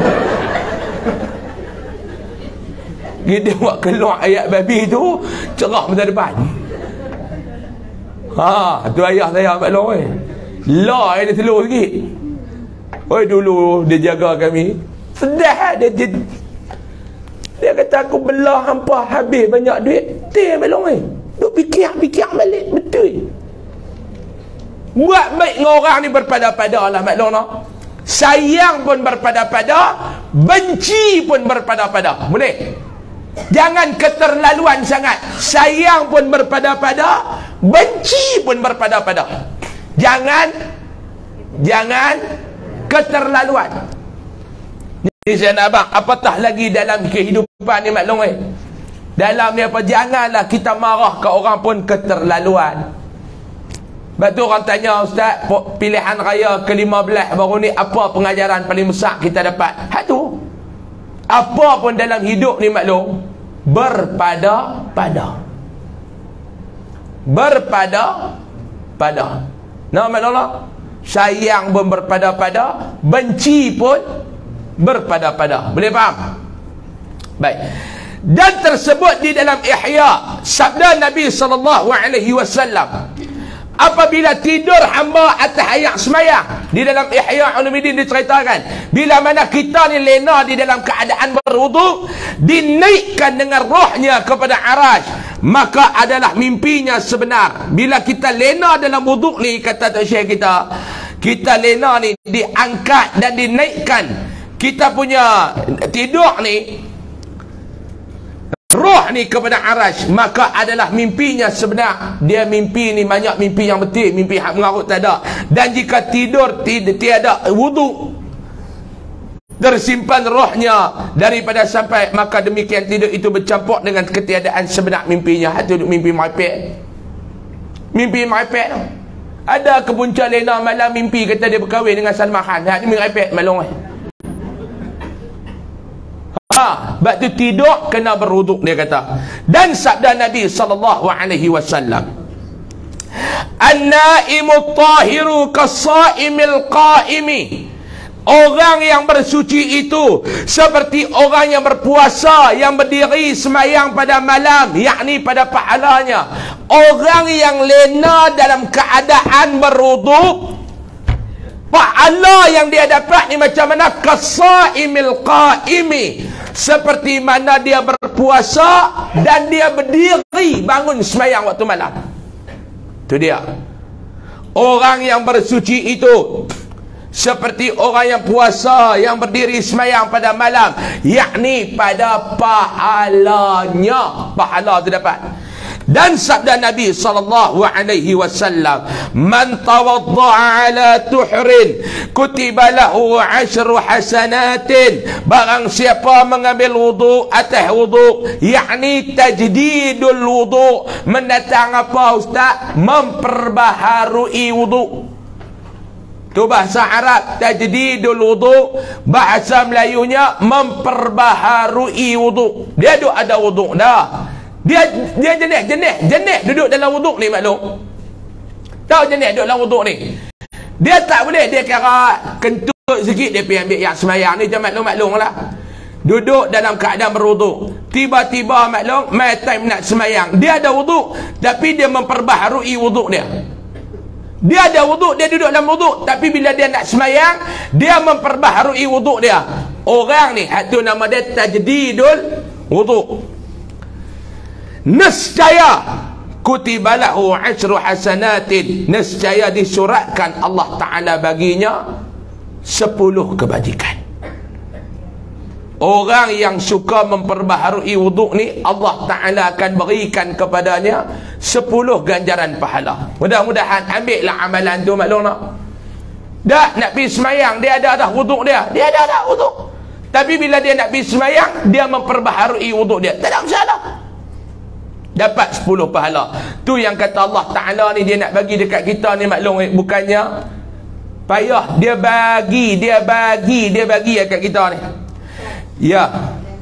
Dia buat keluar ayat babi tu, cerah masa depan. Ha, tu ayah saya Mak Long eh. Lah dia telur sikit. Oi dulu dia jaga kami. Sedih dia, dia dia kata aku belah hampa habis banyak duit. Teh Mak Long eh. Duk fikir-fikir balik betul. Buat baik dengan orang ni berpada-pada lah Mak Long no. Sayang pun berpada-pada, benci pun berpada-pada. Boleh? Jangan keterlaluan sangat. Sayang pun berpada-pada, benci pun berpada-pada. Jangan Jangan keterlaluan. Ni saya nak abang, apatah lagi dalam kehidupan ni Mak Long eh. Dalam ni apa, janganlah kita marah ke orang pun keterlaluan. Sebab tu orang tanya, Ustaz, pilihan raya ke lima belas baru ni, apa pengajaran paling besar kita dapat? Hak tu. Apa pun dalam hidup ni Mak Long, berpada-pada. Berpada-pada. Nah Mak Long, sayang pun berpada-pada, benci pun berpada-pada. Boleh faham? Baik. Dan tersebut di dalam Ihya, sabda Nabi sallallahu alaihi wasallam, apabila tidur hamba atas ayat semayang. Di dalam Ihya Ulumuddin diceritakan, bila mana kita ni lena di dalam keadaan berwuduk, dinaikkan dengan rohnya kepada arasy, maka adalah mimpinya sebenar. Bila kita lena dalam wuduk ni, kata Tok Syekh kita, kita lena ni diangkat dan dinaikkan. Kita punya tidur ni, roh ni kepada arasy, maka adalah mimpinya sebenar. Dia mimpi ni banyak mimpi yang betul, mimpi hak mengarut tak ada. Dan jika tidur tiada wuduk, tersimpan rohnya daripada sampai, maka demikian tidur itu bercampur dengan ketiadaan sebenar mimpinya. Hati mimpi merepek, mimpi merepek tu. Ada kepunca lena malam mimpi kata dia berkahwin dengan Salman Khan. Hati merepek Mak Long eh. Ha, sebab tu tidur kena berwuduk, dia kata. Dan sabda Nabi sallallahu alaihi wasallam, an-naimu tahiru kas-saimil qaimi. Orang yang bersuci itu seperti orang yang berpuasa, yang berdiri semayang pada malam, yakni pada pahalanya. Orang yang lena dalam keadaan berwuduk, pahala yang dia dapat ni macam mana? Kas-saimil qaimi, seperti mana dia berpuasa dan dia berdiri bangun semayang waktu malam. Itu dia. Orang yang bersuci itu seperti orang yang puasa, yang berdiri semayang pada malam, yakni pada pahalanya. Pahala tu dapat. Dan sabda Nabi sallallahu alaihi wasallam, man tawadda'a ala tuhrin kutiba lahu ashru hasanatin. Barang siapa mengambil wuduk atas wuduk, yakni tajdidul wuduk, mendatang apa Ustaz? Memperbaharui wuduk. Tu bahasa Arab, tajdidul wuduk. Bahasa Melayunya memperbaharui wuduk. Dia duk ada wuduk dah, Dia dia jenis jenis jenis duduk dalam wuduk ni maklum. Tahu jenis duduk dalam wuduk ni. Dia tak boleh dia kira kentut sikit dia pergi ambil yang semayang ni, macam maklum-maklum lah. Duduk dalam keadaan berwuduk. Tiba-tiba maklum my time nak semayang. Dia ada wuduk tapi dia memperbaharui wuduk dia. Dia ada wuduk, dia duduk dalam wuduk, tapi bila dia nak semayang, dia memperbaharui wuduk dia. Orang ni, itu nama dia tajdidul wuduk. Nescaya kutibalahu ashru hasanatin, nescaya disuratkan Allah Ta'ala baginya sepuluh kebajikan. Orang yang suka memperbaharui wuduk ni, Allah Ta'ala akan berikan kepadanya sepuluh ganjaran pahala. Mudah-mudahan ambillah amalan tu, maklum tak? Dah nak pergi semayang, dia ada dah wuduk dia. Dia ada dah wuduk. Tapi bila dia nak pergi semayang, dia memperbaharui wuduk dia. Tak ada masalah. Dapat sepuluh pahala. Tu yang kata Allah Ta'ala ni, dia nak bagi dekat kita ni, maklum, bukannya payah. Dia bagi, dia bagi, dia bagi dekat kita ni. Ya.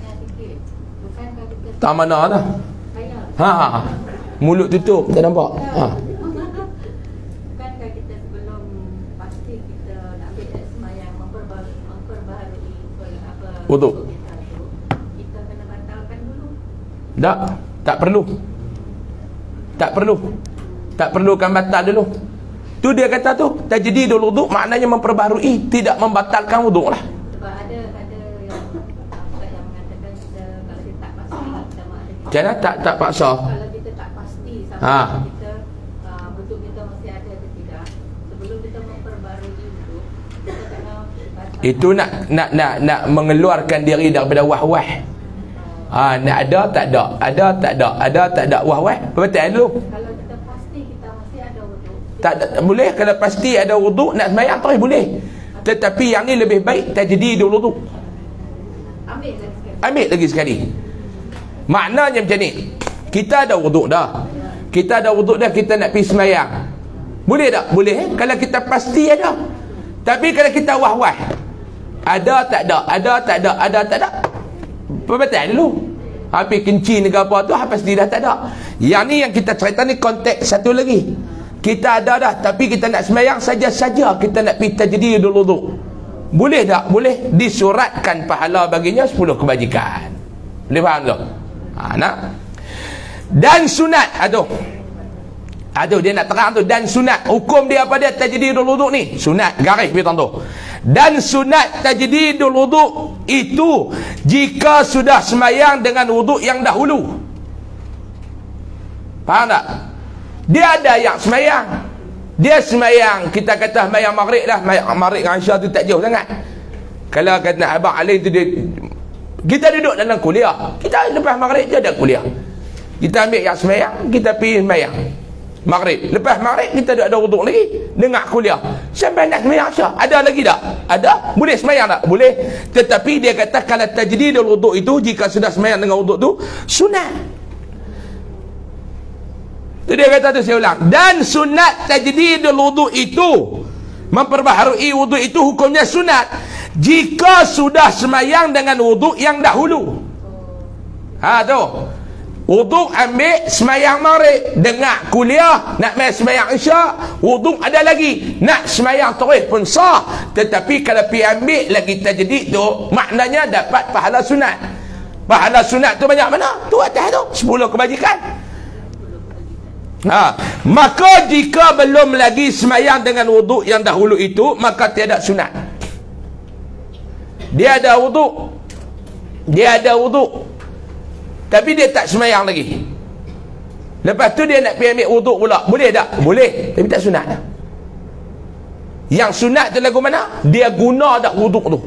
Tak mana dah. Ha. Mulut tutup, tak nampak. Ha. Bukankah kita sebelum pasti kita nak ambil sembahyang memperbaharui apa wuduk, kita kena batalkan dulu? Tak, tak perlu. Tak perlu. Tak perlukan batal dulu. Tu dia kata tu, tajdidul wuduk maknanya memperbaharui, tidak membatalkan wuduk lah. Sebab ada ada yang yang mengatakan kita kalau kita tak pasti sama ada kita. Jangan tak tak paksa. Kalau kita tak pasti sama Ha. kita uh, wuduk kita masih ada atau tidak, sebelum kita memperbarui wuduk, kita kena batal. Itu nak nak nak nak mengeluarkan diri daripada wah-wah. Ha, nak ada tak ada, ada tak ada, ada tak ada wah-wah. Betul dulu. Kalau kita pasti kita masih ada wuduk, Tak ada, boleh kalau pasti ada wuduk nak sembahyang terus boleh. Tetapi yang ni lebih baik tajdidul wuduk. ambil lagi sekali. Ambil lagi sekali. Maknanya macam ni. Kita ada wuduk dah. Kita ada wuduk dah, kita nak pergi sembahyang. Boleh tak? Boleh. Eh? Kalau kita pasti ada. Tapi kalau kita wah-wah, ada tak ada, ada tak ada, ada tak ada, betul dulu. Habis kencing ke apa tu, pasti dah tak ada. Yang ni yang kita cerita ni konteks satu lagi. Kita ada dah, tapi kita nak sembahyang saja-saja, kita nak pergi tajdidul wuduk. Boleh tak? Boleh. Disuratkan pahala baginya sepuluh kebajikan. Boleh faham tak? Ha, nak? Dan sunat. Aduh. Aduh, dia nak terang tu. Dan sunat. Hukum dia apa dia tajdidul wuduk ni? Sunat. Garis pergi tu. Dan sunat tajdidul wuduk itu jika sudah sembahyang dengan wuduk yang dahulu. Faham tak? Dia ada yang sembahyang, dia sembahyang, kita kata sembahyang maghrib lah, maghrib dengan Aisyah tu tak jauh sangat. Kalau kata Abang Ali tu dia, kita duduk dalam kuliah, kita lepas maghrib je ada kuliah, kita ambil yang sembahyang, kita pergi sembahyang maghrib, lepas maghrib kita ada wuduk lagi, dengar kuliah sampai nak sembahyang Aisyah. Ada lagi tak? Ada? Boleh sembahyang tak? Boleh. Tetapi dia kata kalau tajdidul wuduk itu jika sudah sembahyang dengan wuduk tu sunat. Itu dia kata tu, saya ulang. Dan sunat tajdidul wuduk itu, memperbaharui wuduk itu hukumnya sunat jika sudah semayang dengan wuduk yang dahulu. Ha tu. Wuduk ambil semayang maghrib, dengar kuliah, nak main semayang isyak, wuduk ada lagi, nak semayang terus pun sah. Tetapi kalau pi ambil lagi tajdid tu, maknanya dapat pahala sunat. Pahala sunat tu banyak mana? Tu atas tu, sepuluh kebajikan. Ha, maka jika belum lagi semayang dengan wuduk yang dahulu itu, maka tiada sunat. Dia ada wuduk, dia ada wuduk, tapi dia tak semayang lagi. Lepas tu dia nak pergi ambil wuduk pula, boleh tak? Boleh, tapi tak sunat dah. Yang sunat tu lagu mana? Dia guna dah wuduk tu.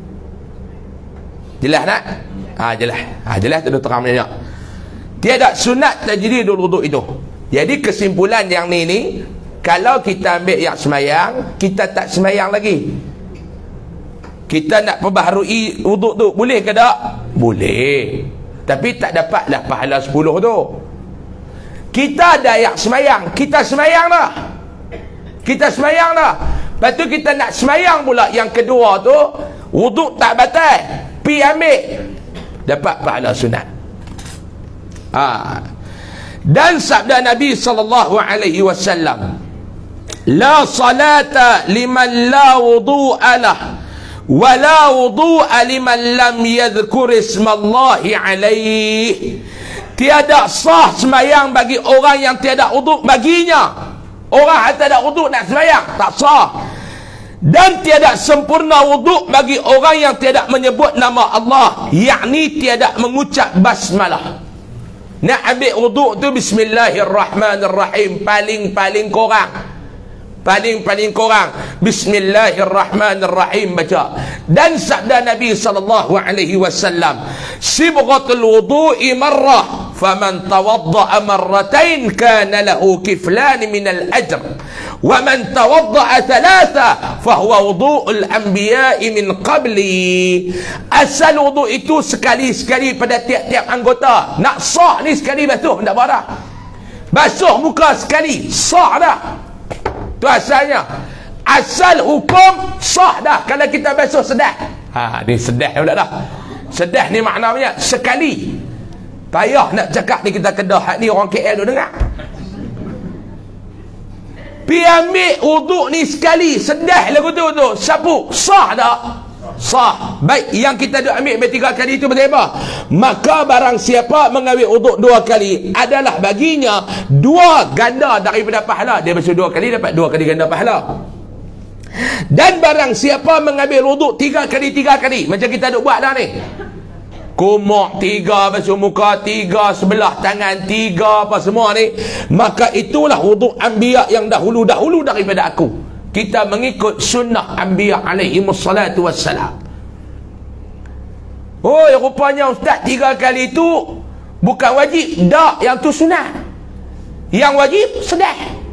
Jelas tak? Ha, jelas. Ha, jelas tu terang banyak. Tiada sunat tajdidul wuduk itu. Jadi kesimpulan yang ni ni, kalau kita ambil yang semayang, kita tak semayang lagi, kita nak perbaharui wuduk tu, boleh ke tak? Boleh. Tapi tak dapatlah pahala sepuluh tu. Kita ada yang semayang, kita semayang dah, kita semayang dah. Lepas tu kita nak semayang pula yang kedua tu, wuduk tak batal, pi ambil, dapat pahala sunat. Ah. Dan sabda Nabi sallallahu alaihi wasallam, la salata liman la wudu'a lah, wa la wudu'a liman lam yadhkur ismallahi alaihi. Tiada sah sembahyang bagi orang yang tiada wuduk baginya. Orang yang tak ada wuduk nak sembahyang tak sah. Dan tiada sempurna wuduk bagi orang yang tiada menyebut nama Allah, yakni tiada mengucap basmalah. Nak ambil wuduk tu bismillahirrahmanirrahim, paling-paling kurang, paling-paling kurang bismillahirrahmanirrahim baca. Dan sabda Nabi sallallahu alaihi wasallam, sibghatul wudu'i marrah, faman tawadda'a marratain kana lahu kiflan minal ajr, wa man tawadda'a thalatha fahuwa wudu'ul anbiya'i min qabli. Asal wudu itu sekali-sekali pada tiap-tiap anggota. Nak sah ni sekali basuh, tak apa dah. Basuh muka sekali sah dah. Tu asalnya. Asal hukum sah dah kalau kita basuh sedah. Ha, ni sedah pula dah. Sedah ni maknanya sekali. Payah nak cakap ni kita Kedah, hak ni orang K L duk dengar. Pi ambil wuduk ni sekali, sedah lagu tu tu, sapu, sah dah. Sah. Baik, yang kita duk ambil tiga kali itu betul apa? Maka barang siapa mengambil wuduk dua kali adalah baginya dua ganda daripada pahala. Dia basuh dua kali dapat dua kali ganda pahala. Dan barang siapa mengambil wuduk tiga kali tiga kali, macam kita duk buat dah ni, kumuk tiga, basuh muka tiga, sebelah tangan tiga, apa semua ni, maka itulah wuduk anbiya yang dahulu-dahulu daripada aku. Kita mengikut sunnah anbiya alaihi wassalatu wassalam. Oh, rupanya ustaz tiga kali itu bukan wajib. Tak, yang tu sunnah. Yang wajib sedah.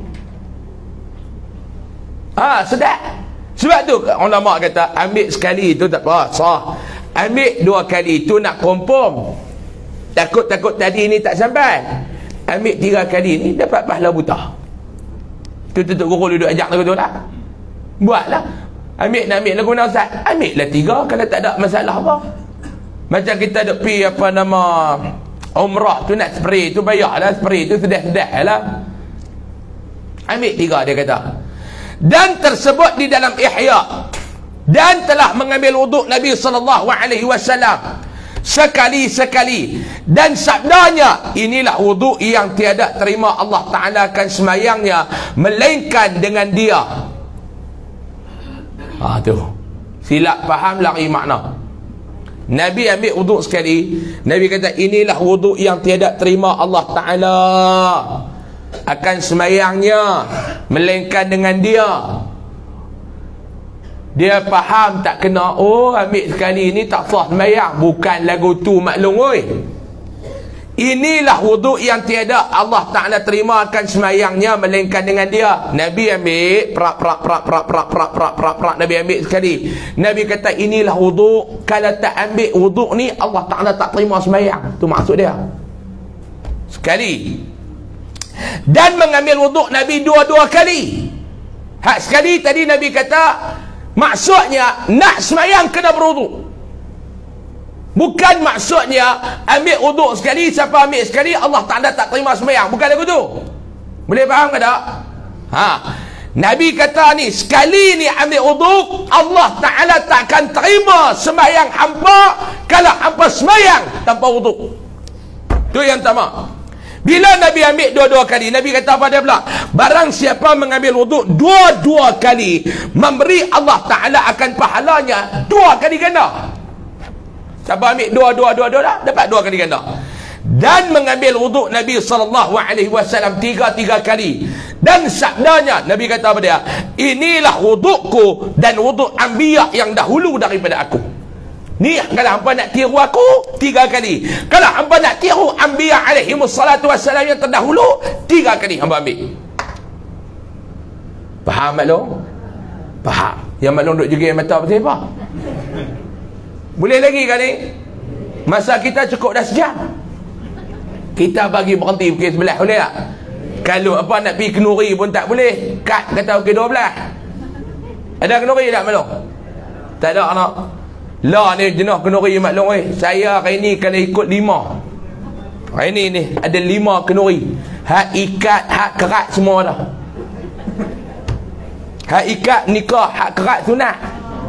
Ah, ha, sedah. Sebab tu ulama kata ambil sekali itu tak apa, sah. Ambil dua kali itu nak confirm. Takut-takut tadi ni tak sampai. Ambil tiga kali ni dapat pahala buta. Tu tutup guru duduk ajak lagu tu lah. Buatlah. Ambil nak ambil lagu mana ustaz? Ambil lah tiga kalau tak ada masalah apa. Macam kita duk pi apa nama umrah tu nak spray tu, bayar lah spray tu, sedah-sedah lah. Ambil tiga dia kata. Dan tersebut di dalam Ihya, dan telah mengambil wuduk Nabi sallallahu alaihi wasallam sekali-sekali, dan sabdanya, inilah wuduk yang tiada terima Allah Ta'ala akan semayangnya melainkan dengan dia. Ah tu silap faham lari makna. Nabi ambil wuduk sekali, Nabi kata inilah wuduk yang tiada terima Allah Ta'ala akan semayangnya melainkan dengan dia. Dia faham tak kena, oh ambil sekali ni tak sah semayang, bukan lagu tu maklum oi. Inilah wuduk yang tiada Allah Ta'ala terima akan semayangnya melainkan dengan dia. Nabi ambil prak prak prak prak prak prak prak prak prak Nabi ambil sekali. Nabi kata inilah wuduk, kalau tak ambil wuduk ni Allah Ta'ala tak terima semayang. Tu maksud dia. Sekali. Dan mengambil wuduk Nabi dua-dua kali. Hak sekali tadi Nabi kata maksudnya nak semayang kena berwuduk. Bukan maksudnya ambil wuduk sekali, siapa ambil sekali Allah Ta'ala tak terima semayang. Bukan lagu tu. Boleh faham ke tak? Ha. Nabi kata ni, sekali ni ambil wuduk, Allah Ta'ala tak akan terima semayang hampa kalau hampa semayang tanpa wuduk. Tu yang pertama. Bila Nabi ambil dua-dua kali, Nabi kata apa dia pula? Barang siapa mengambil wuduk dua-dua kali, memberi Allah Ta'ala akan pahalanya dua kali ganda. Siapa ambil dua-dua-dua-dua dah, dapat dua kali ganda. Dan mengambil wuduk Nabi sallallahu alaihi wasallam tiga-tiga kali. Dan sabdanya, Nabi kata apa dia? Inilah wudukku dan wuduk anbiya yang dahulu daripada aku. Ni kalau hampa nak tiru aku, tiga kali. Kalau hampa nak tiru anbiya alaihi wassalatu wassalam yang terdahulu, tiga kali hampa ambil. Faham maklum? Faham. Yang maklum duk juga mata betul apa? Boleh lagi kan ni? Masa kita cukup dah sejam. Kita bagi berhenti pukul sebelah, boleh tak? Kalau apa nak pergi kenuri pun tak boleh. Kat kata pukul dua belas. Ada kenuri tak maklum? Tak ada anak. Lah ni jenuh kenuri maklum eh. Saya hari ni kalau ikut lima. Hari ni ni ada lima kenuri. Hak ikat, hak kerat semua dah. Hak ikat nikah, hak kerat sunat.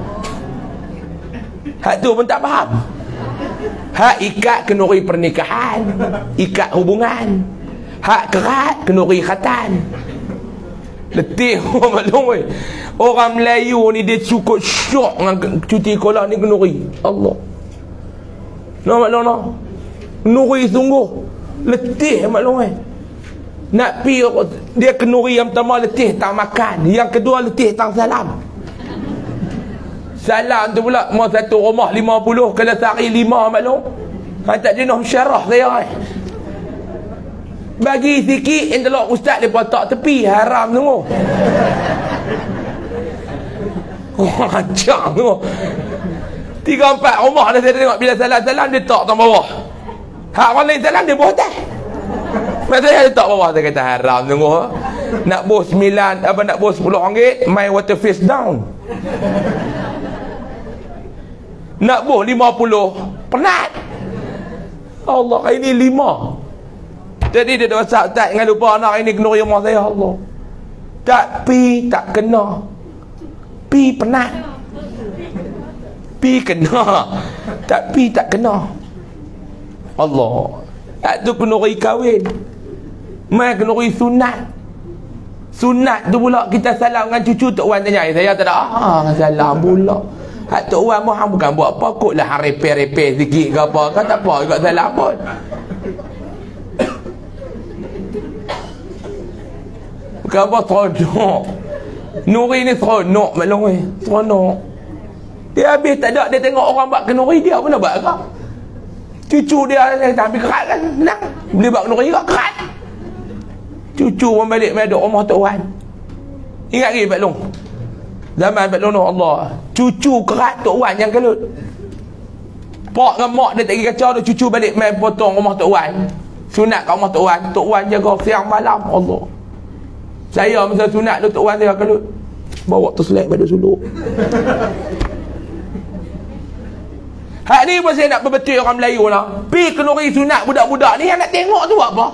Hak tu pun tak faham. Hak ikat kenuri pernikahan, ikat hubungan. Hak kerat kenuri khatan. Letih maklum weh. Orang Melayu ni dia cukup syok dengan cuti sekolah ni kenuri. Allah. No maklum no. Kenuri sungguh. Letih maklum weh. Nak pi dia kenuri yang pertama letih tak makan, yang kedua letih tak salam. Salam tu pula mau satu rumah lima puluh kalau sehari lima maklum. Ha tak jenuh syarah saya. Bagi sikit entelok ustaz dia tak tepi haram tunggu. Oh ajar tunggu. Tiga empat rumah dah saya tengok bila salam-salam dia tak tak bawah. Hak orang lain salam dia bawah atas. Masa dia tak bawah dia kata haram tunggu. Nak bos sembilan apa nak bos sepuluh ringgit main water face down. Nak bos lima puluh penat. Allah hari ni lima. Jadi dia dah WhatsApp tak jangan lupa anak ini kenuri rumah saya Allah. Tak pi tak kena. Pi penat. Pi kena. Tak pi tak kena. Allah. Tak tu kenuri kahwin. Mai kenuri sunat. Sunat tu pula kita salam dengan cucu Tok Wan tanya. Saya tak ada. Ah salam pula. Hak Tok Wan pun bukan buat apa kotlah hang repair-repair sikit ke apa. Kan tak apa juga salam pun. Bukan apa seronok. Nuri ni seronok maklum weh. Seronok. Dia habis tak ada dia tengok orang buat kenuri dia pun nak buat apa. Cucu dia dia ambil kerat kan. Senang. Dia buat kenuri juga kerat. Cucu pun balik mai duduk rumah Tok Wan. Ingat lagi Pak Long. Zaman Pak Long no Allah. Cucu kerat Tok Wan yang kelut. Pak dengan mak dia tak pergi kacau dia cucu balik mai potong rumah Tok Wan. Sunat kat rumah Tok Wan. Tok Wan jaga siang malam Allah. Saya masa sunat tu Tok Wan dia kelut. Bawa tu selek pada suluk. Hak ni pun saya nak berbetul orang Melayu lah. Pi kenuri sunat budak-budak ni yang nak tengok tu apa?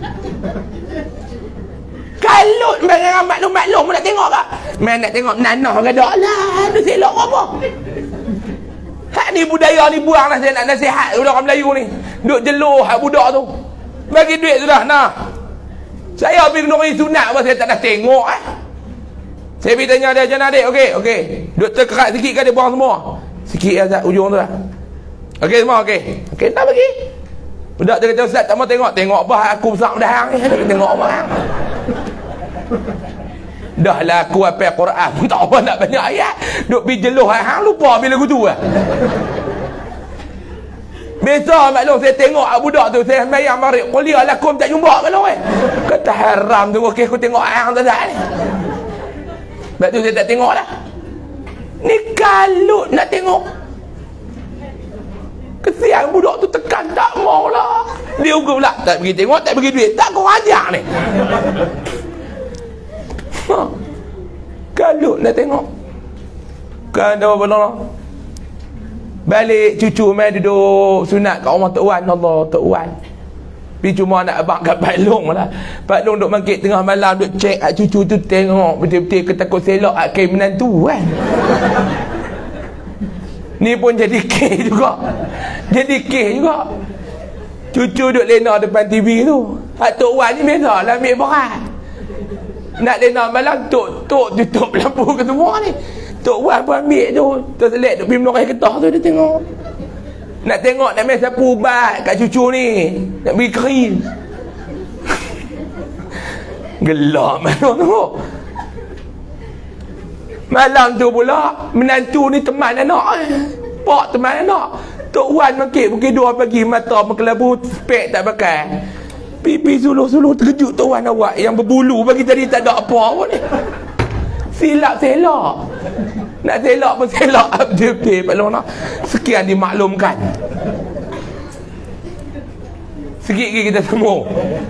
Kalut mereka maklum-maklum nak tengok tak? Mereka nak tengok nanah ke tak lah. Dia selok apa? Hak ni budaya ni buang lah. Saya nak nasihat budak orang Melayu ni. Duk jeluh hak budak tu. Bagi duit tu dah. Nah. Saya pergi kenuri sunat apa saya tak nak tengok eh. Saya pergi tanya dia, jangan adik, okey, okey. Duk terkerat sikit kan dia buang semua. Sikit lah ujung tu lah. Okey semua, okey. Okey, tak bagi. Budak dia kata, Ustaz tak mau tengok. Tengok apa aku besar dah hang ni. Tengok apa hang. Dah lah aku apa Quran pun tak apa nak banyak ayat. Duk pergi jeluh hang lupa bila aku tu lah. Biasa maklum saya tengok budak tu saya sembahyang maghrib kuliah lakum tak jumpa maklum eh. Kata haram tu okey aku tengok hang tak ni. Sebab tu saya tak tengok lah. Ni kalut nak tengok. Kesian budak tu tekan tak mau lah. Dia ugut pula tak pergi tengok tak pergi duit. Tak kau ajar ni. Ha. Kalut nak tengok. Kan ada apa lah. Balik cucu main duduk sunat kat rumah Tok Wan. Allah Tok Wan. Pergi cuma nak abang kat Pak Long lah. Pak Long duduk bangkit tengah malam duduk cek kat cucu tu tengok betul-betul ketakut selok kat kain menantu kan. Ni pun jadi kes juga. Jadi kes juga. Cucu duduk lena depan T V tu. Pak Tok Wan ni biasa lah ambil berat. Nak lena malam tok tok tutup lampu ke semua ni. Tok Wan pun ambil tu. Terselek duk pergi melorai getah tu dia tengok. Nak tengok nak main sapu ubat kat cucu ni. Nak beri kerin. Gelap malam tu. Malam tu pula menantu ni teman anak. Pak teman anak. Tok Wan makik pukul dua pagi mata berkelabu spek tak pakai. Pipi suluh-suluh terkejut Tok Wan awak yang berbulu bagi tadi tak ada apa pun ni. Silap-silap. Nak selak pun selak betul-betul Pak Long. Sekian dimaklumkan. Sikit lagi kita semua.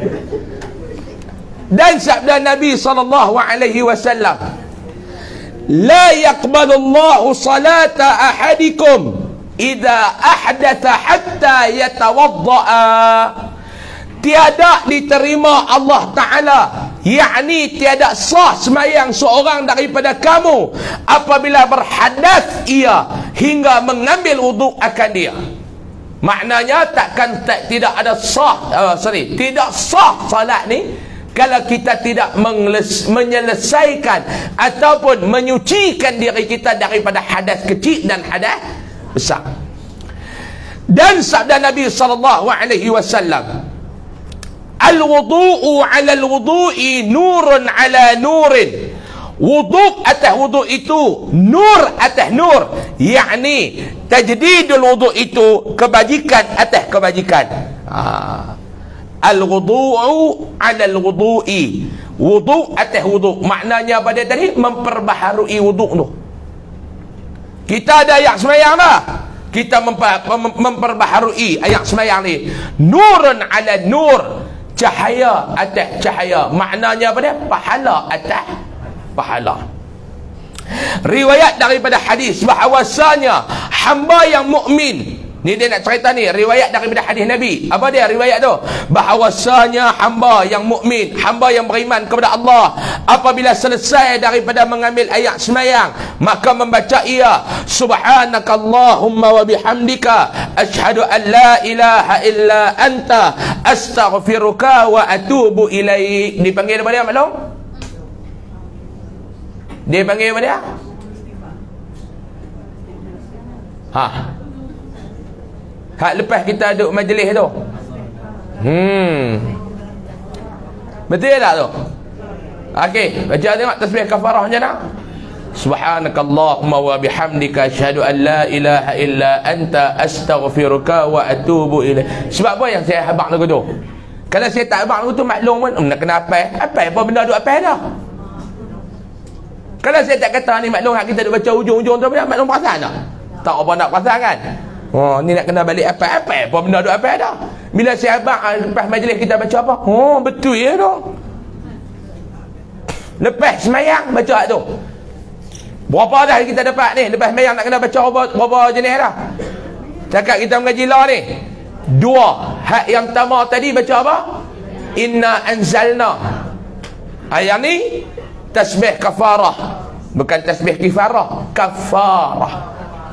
Dan sabda Nabi sallallahu alaihi wasallam, la yaqbalu Allahu salata ahadikum idza ahdatha hatta yatawadda'a. Tiada diterima Allah Ta'ala, yakni tiada sah sembahyang seorang daripada kamu apabila berhadas ia hingga mengambil wuduk akan dia. Maknanya takkan tak, tidak ada sah uh, sorry tidak sah salat ni kalau kita tidak menyelesaikan ataupun menyucikan diri kita daripada hadas kecil dan hadas besar. Dan sabda Nabi sallallahu alaihi wasallam, al-wudu'u 'ala al-wudu'i nurun 'ala nurin. Wuduk atas wuduk itu nur atas nur, yakni tajdidul wuduk itu kebajikan atas kebajikan. Ha. Al-wudu'u 'ala al-wudu'i, wuduk atas wuduk, maknanya pada tadi memperbaharui wuduk tu. Kita ada ayat sembahyang dah, kita memper, mem, memperbaharui ayat sembahyang ni. Nurun 'ala nur, cahaya atas cahaya, maknanya apa dia? Pahala atas pahala. Riwayat daripada hadis bahawasanya hamba yang mukmin, ni dia nak cerita ni, riwayat daripada hadis Nabi. Apa dia riwayat tu? Bahawasanya hamba yang mukmin, hamba yang beriman kepada Allah, apabila selesai daripada mengambil ayat sembahyang, maka membaca ia, subhanakallahumma wa bihamdika asyhadu an la ilaha illa anta astaghfiruka wa atubu ilaik. Dipanggil apa dia maklum? Dia panggil apa dia? Ha. Hak lepas kita duduk majlis tu. Hmm. Betul tak tu? Okey, baca tengok tasbih kafarah macam mana? Subhanakallahumma wa bihamdika asyhadu an la ilaha illa anta astaghfiruka wa atubu ilaik. Sebab apa yang saya habaq lagu tu? Kalau saya tak habaq lagu tu maklum pun nak kena apa? Apa apa benda duk apa dah? Kalau saya tak kata ni maklum hak kita duk baca ujung-ujung tu apa maklum perasan tak? Tak apa nak perasan kan? Oh, ni nak kena balik apa? Apa apa benda duk apa dah? Bila saya habaq lepas majlis kita baca apa? Oh, betul ya tu. Lepas semayang baca tu. Berapa dah kita dapat ni? Lepas semayang nak kena baca berapa, berapa jenis dah? Cakap kita mengaji lah ni. Dua. Hak yang pertama tadi baca apa? Inna anzalna. Ayat ni tasbih kafarah, bukan tasbih kifarah, kafarah.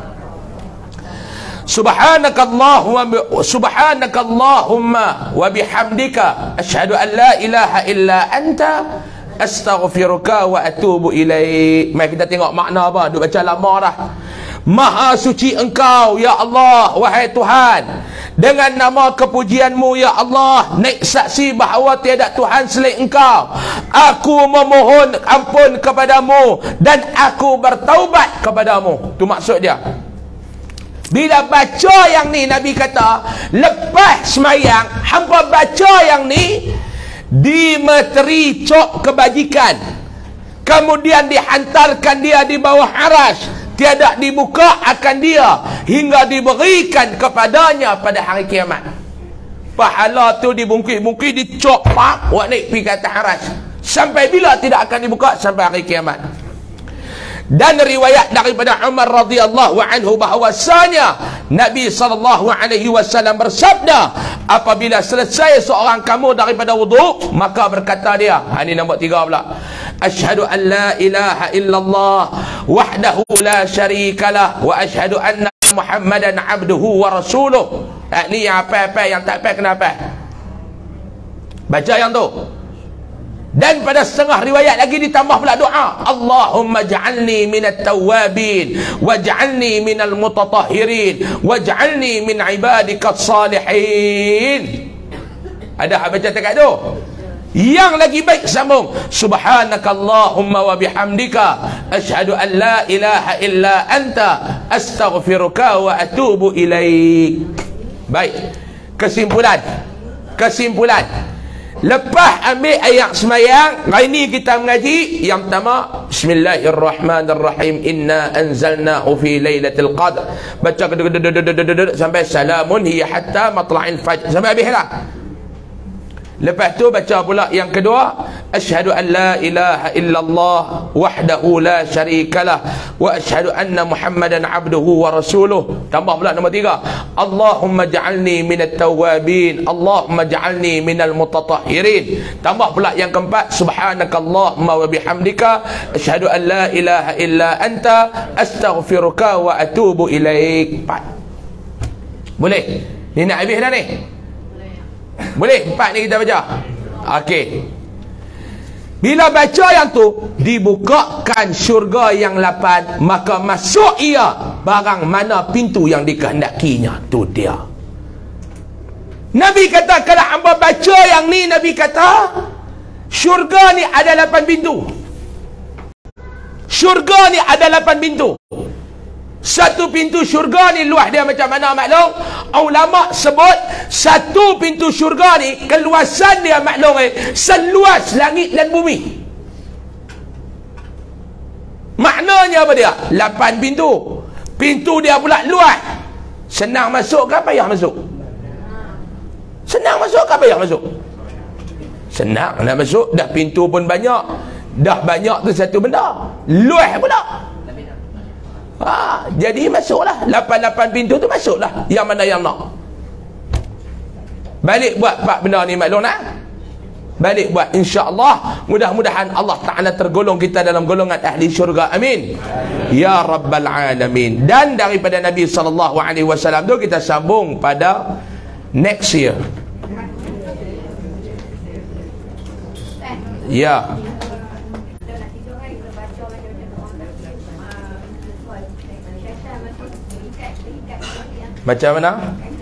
Subhanakallahumma subhanakallahumma wa bihamdika asyhadu an la ilaha illa anta astaghfiruka wa atubu ilaik. Mari kita tengok makna apa, duk baca lama dah. Maha suci engkau ya Allah, wahai Tuhan, dengan nama kepujianmu ya Allah, naik saksi bahawa tiada Tuhan selain engkau. Aku memohon ampun kepadamu dan aku bertaubat kepadamu. Tu maksud dia. Bila baca yang ni, Nabi kata lepas semayang hampa baca yang ni, dimeteri cok kebajikan, kemudian dihantarkan dia di bawah aras, tiada dibuka akan dia hingga diberikan kepadanya pada hari kiamat. Pahala tu dibungkit-bungkit, dicop pak, buat naik pergi ke atas aras. Sampai bila tidak akan dibuka? Sampai hari kiamat. Dan riwayat daripada Umar radhiyallahu anhu bahawasanya Nabi sallallahu alaihi wasallam bersabda, apabila selesai seorang kamu daripada wuduk, maka berkata dia, ha, ini nombor tiga pula, asyhadu an la ilaha illallah wahdahu la syarikalah wa asyhadu anna Muhammadan abduhu wa rasuluh. Ha, ni yang apa-apa, yang tak apa kena apa, baca yang tu. Dan pada setengah riwayat lagi ditambah pula doa, Allahumma ja'alni minat tawabin waj'alni minal mutatahhirin waj'alni min ibadikas salihin. Ada hak baca dekat tu. Yang lagi baik sambung, subhanakallahumma wa bihamdika asyhadu an la ilaha illa anta astaghfiruka wa atubu ilaik. Baik, kesimpulan kesimpulan lepas ambil ayat semayang, hari ni kita mengaji yang pertama, bismillahirrahmanirrahim, inna anzalnahu fi lailatul qadr. Baca sampai salamun hiya hatta matla'il fajr, sampai habis lah. Lepas tu baca pula yang kedua, asyhadu an la ilaha illallah wahdahu la syarikalah wa asyhadu anna Muhammadan abduhu wa rasuluh. Tambah pula nombor tiga, Allahumma ja'alni minat tawabin Allahumma ja'alni minal mutatahhirin. Tambah pula yang keempat, subhanakallahumma wa bihamdika asyhadu an la ilaha illa anta astaghfiruka wa atubu ilaik. Empat. Boleh? Ni nak habis dah ni? Boleh? Empat ni kita baca. Okey. Bila baca yang tu, dibukakan syurga yang lapan, maka masuk ia barang mana pintu yang dikehendakinya. Tu dia. Nabi kata, kalau hamba baca yang ni, Nabi kata, syurga ni ada lapan pintu. Syurga ni ada lapan pintu. Satu pintu syurga ni luas dia macam mana maklum? Ulama sebut satu pintu syurga ni keluasan dia maklum eh, seluas langit dan bumi. Maknanya apa dia? Lapan pintu. Pintu dia pula luas. Senang masuk ke payah masuk? Senang masuk ke payah masuk? Senang nak masuk. Dah pintu pun banyak. Dah banyak tu satu benda. Luas pula. Ha, jadi masuklah. Lapan-lapan pintu tu masuklah. Yang mana yang nak. Balik buat empat benda ni maklum nak? Balik buat, insya-Allah. Mudah-mudahan Allah Ta'ala tergolong kita dalam golongan ahli syurga. Amin. Ya Rabbal Alamin. Dan daripada Nabi sallallahu alaihi wasallam tu kita sambung pada next year. Ya. Macam mana?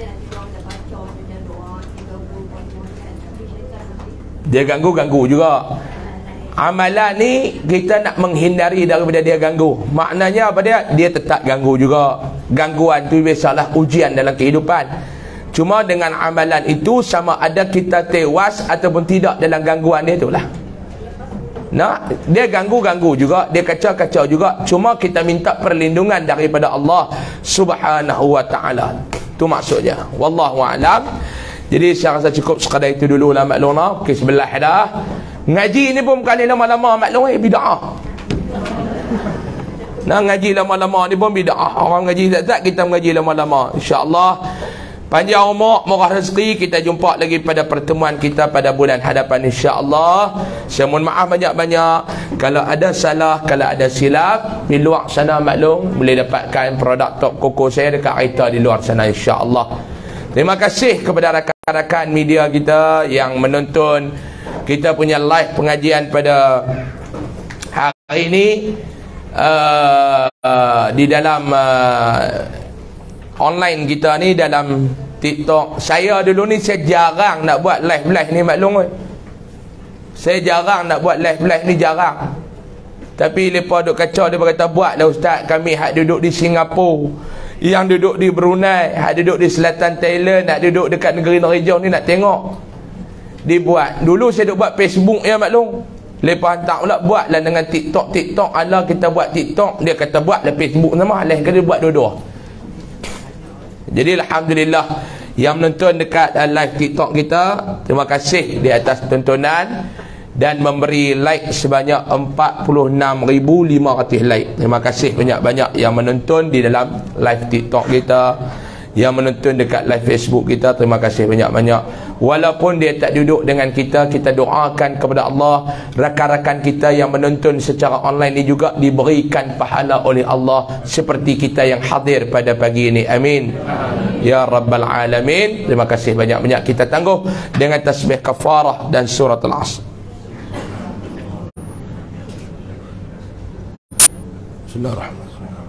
Dia ganggu-ganggu juga. Amalan ni kita nak menghindari daripada dia ganggu. Maknanya apa dia? Dia tetap ganggu juga. Gangguan tu biasalah ujian dalam kehidupan. Cuma dengan amalan itu sama ada kita tewas ataupun tidak dalam gangguan dia itulah. Nah, dia ganggu-ganggu juga, dia kacau-kacau juga. Cuma kita minta perlindungan daripada Allah Subhanahu wa taala. Tu maksudnya. Wallahu a'lam. Jadi saya rasa cukup sekadar itu dulu lah maklumah. Okey, sebelah dah. Ngaji ni pun bukan lama-lama maklum eh bid'ah. Nah, ngaji lama-lama ni pun bid'ah. Orang ngaji tak-tak, kita mengaji lama-lama. Insya-Allah panjang umur, murah rezeki. Kita jumpa lagi pada pertemuan kita pada bulan hadapan insya-Allah. Saya mohon maaf banyak-banyak kalau ada salah, kalau ada silap. Di luar sana maklum boleh dapatkan produk Top Koko saya dekat Aita di luar sana insya-Allah. Terima kasih kepada rakan-rakan media kita yang menonton kita punya live pengajian pada hari ini uh, uh, di dalam uh, online kita ni dalam TikTok. Saya dulu ni saya jarang nak buat live-live ni maklum oi. Saya jarang nak buat live-live ni, jarang. Tapi lepas duk kacau dia berkata buatlah ustaz, kami hak duduk di Singapura, yang duduk di Brunei, hak duduk di selatan Thailand, nak duduk dekat negeri-negeri jauh ni nak tengok. Dibuat. Dulu saya duk buat Facebook ya maklum. Lepas hantar pula buatlah dengan TikTok. TikTok ala kita buat TikTok, dia kata buatlah Facebook sama, alah dia buat dua-dua. Jadi alhamdulillah yang menonton dekat uh, live TikTok kita, terima kasih di atas tontonan dan memberi like sebanyak empat puluh enam ribu lima ratus like. Terima kasih banyak-banyak yang menonton di dalam live TikTok kita, yang menonton dekat live Facebook kita. Terima kasih banyak-banyak. Walaupun dia tak duduk dengan kita, kita doakan kepada Allah rakan-rakan kita yang menonton secara online ini juga diberikan pahala oleh Allah seperti kita yang hadir pada pagi ini. Amin. Ya Rabbal Alamin. Terima kasih banyak-banyak. Kita tangguh dengan tasbih kafarah dan surat Al-Asr. Bismillahirrahmanirrahim.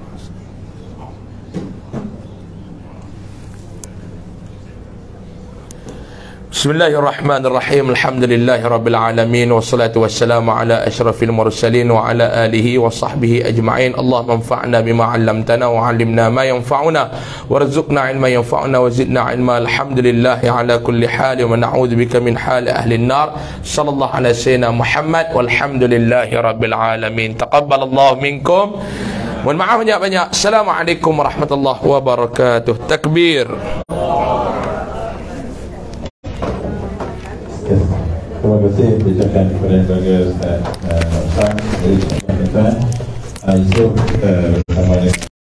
Bismillahirrahmanirrahim. Alhamdulillahi rabbil alamin, wassalatu wassalamu ala asyrafil mursalin wa ala alihi wa sahbihi ajma'in. Allahumma anfa'na bima 'allamtana wa 'allimna ma yanfa'una warzuqna 'ilman yanfa'una wa zidna 'ilma. Alhamdulillahi ala kulli hal wa na'udzubika min hali ahli an-nar. Sallallahu ala sayyidina Muhammad walhamdulillahi rabbil alamin. Taqabbalallahu minkum. Mohon maaf banyak-banyak. Assalamualaikum warahmatullahi wabarakatuh. Takbir. Terima kasih diucapkan kepada lembaga Ustaz Sam dari Kementerian Yusuf bersama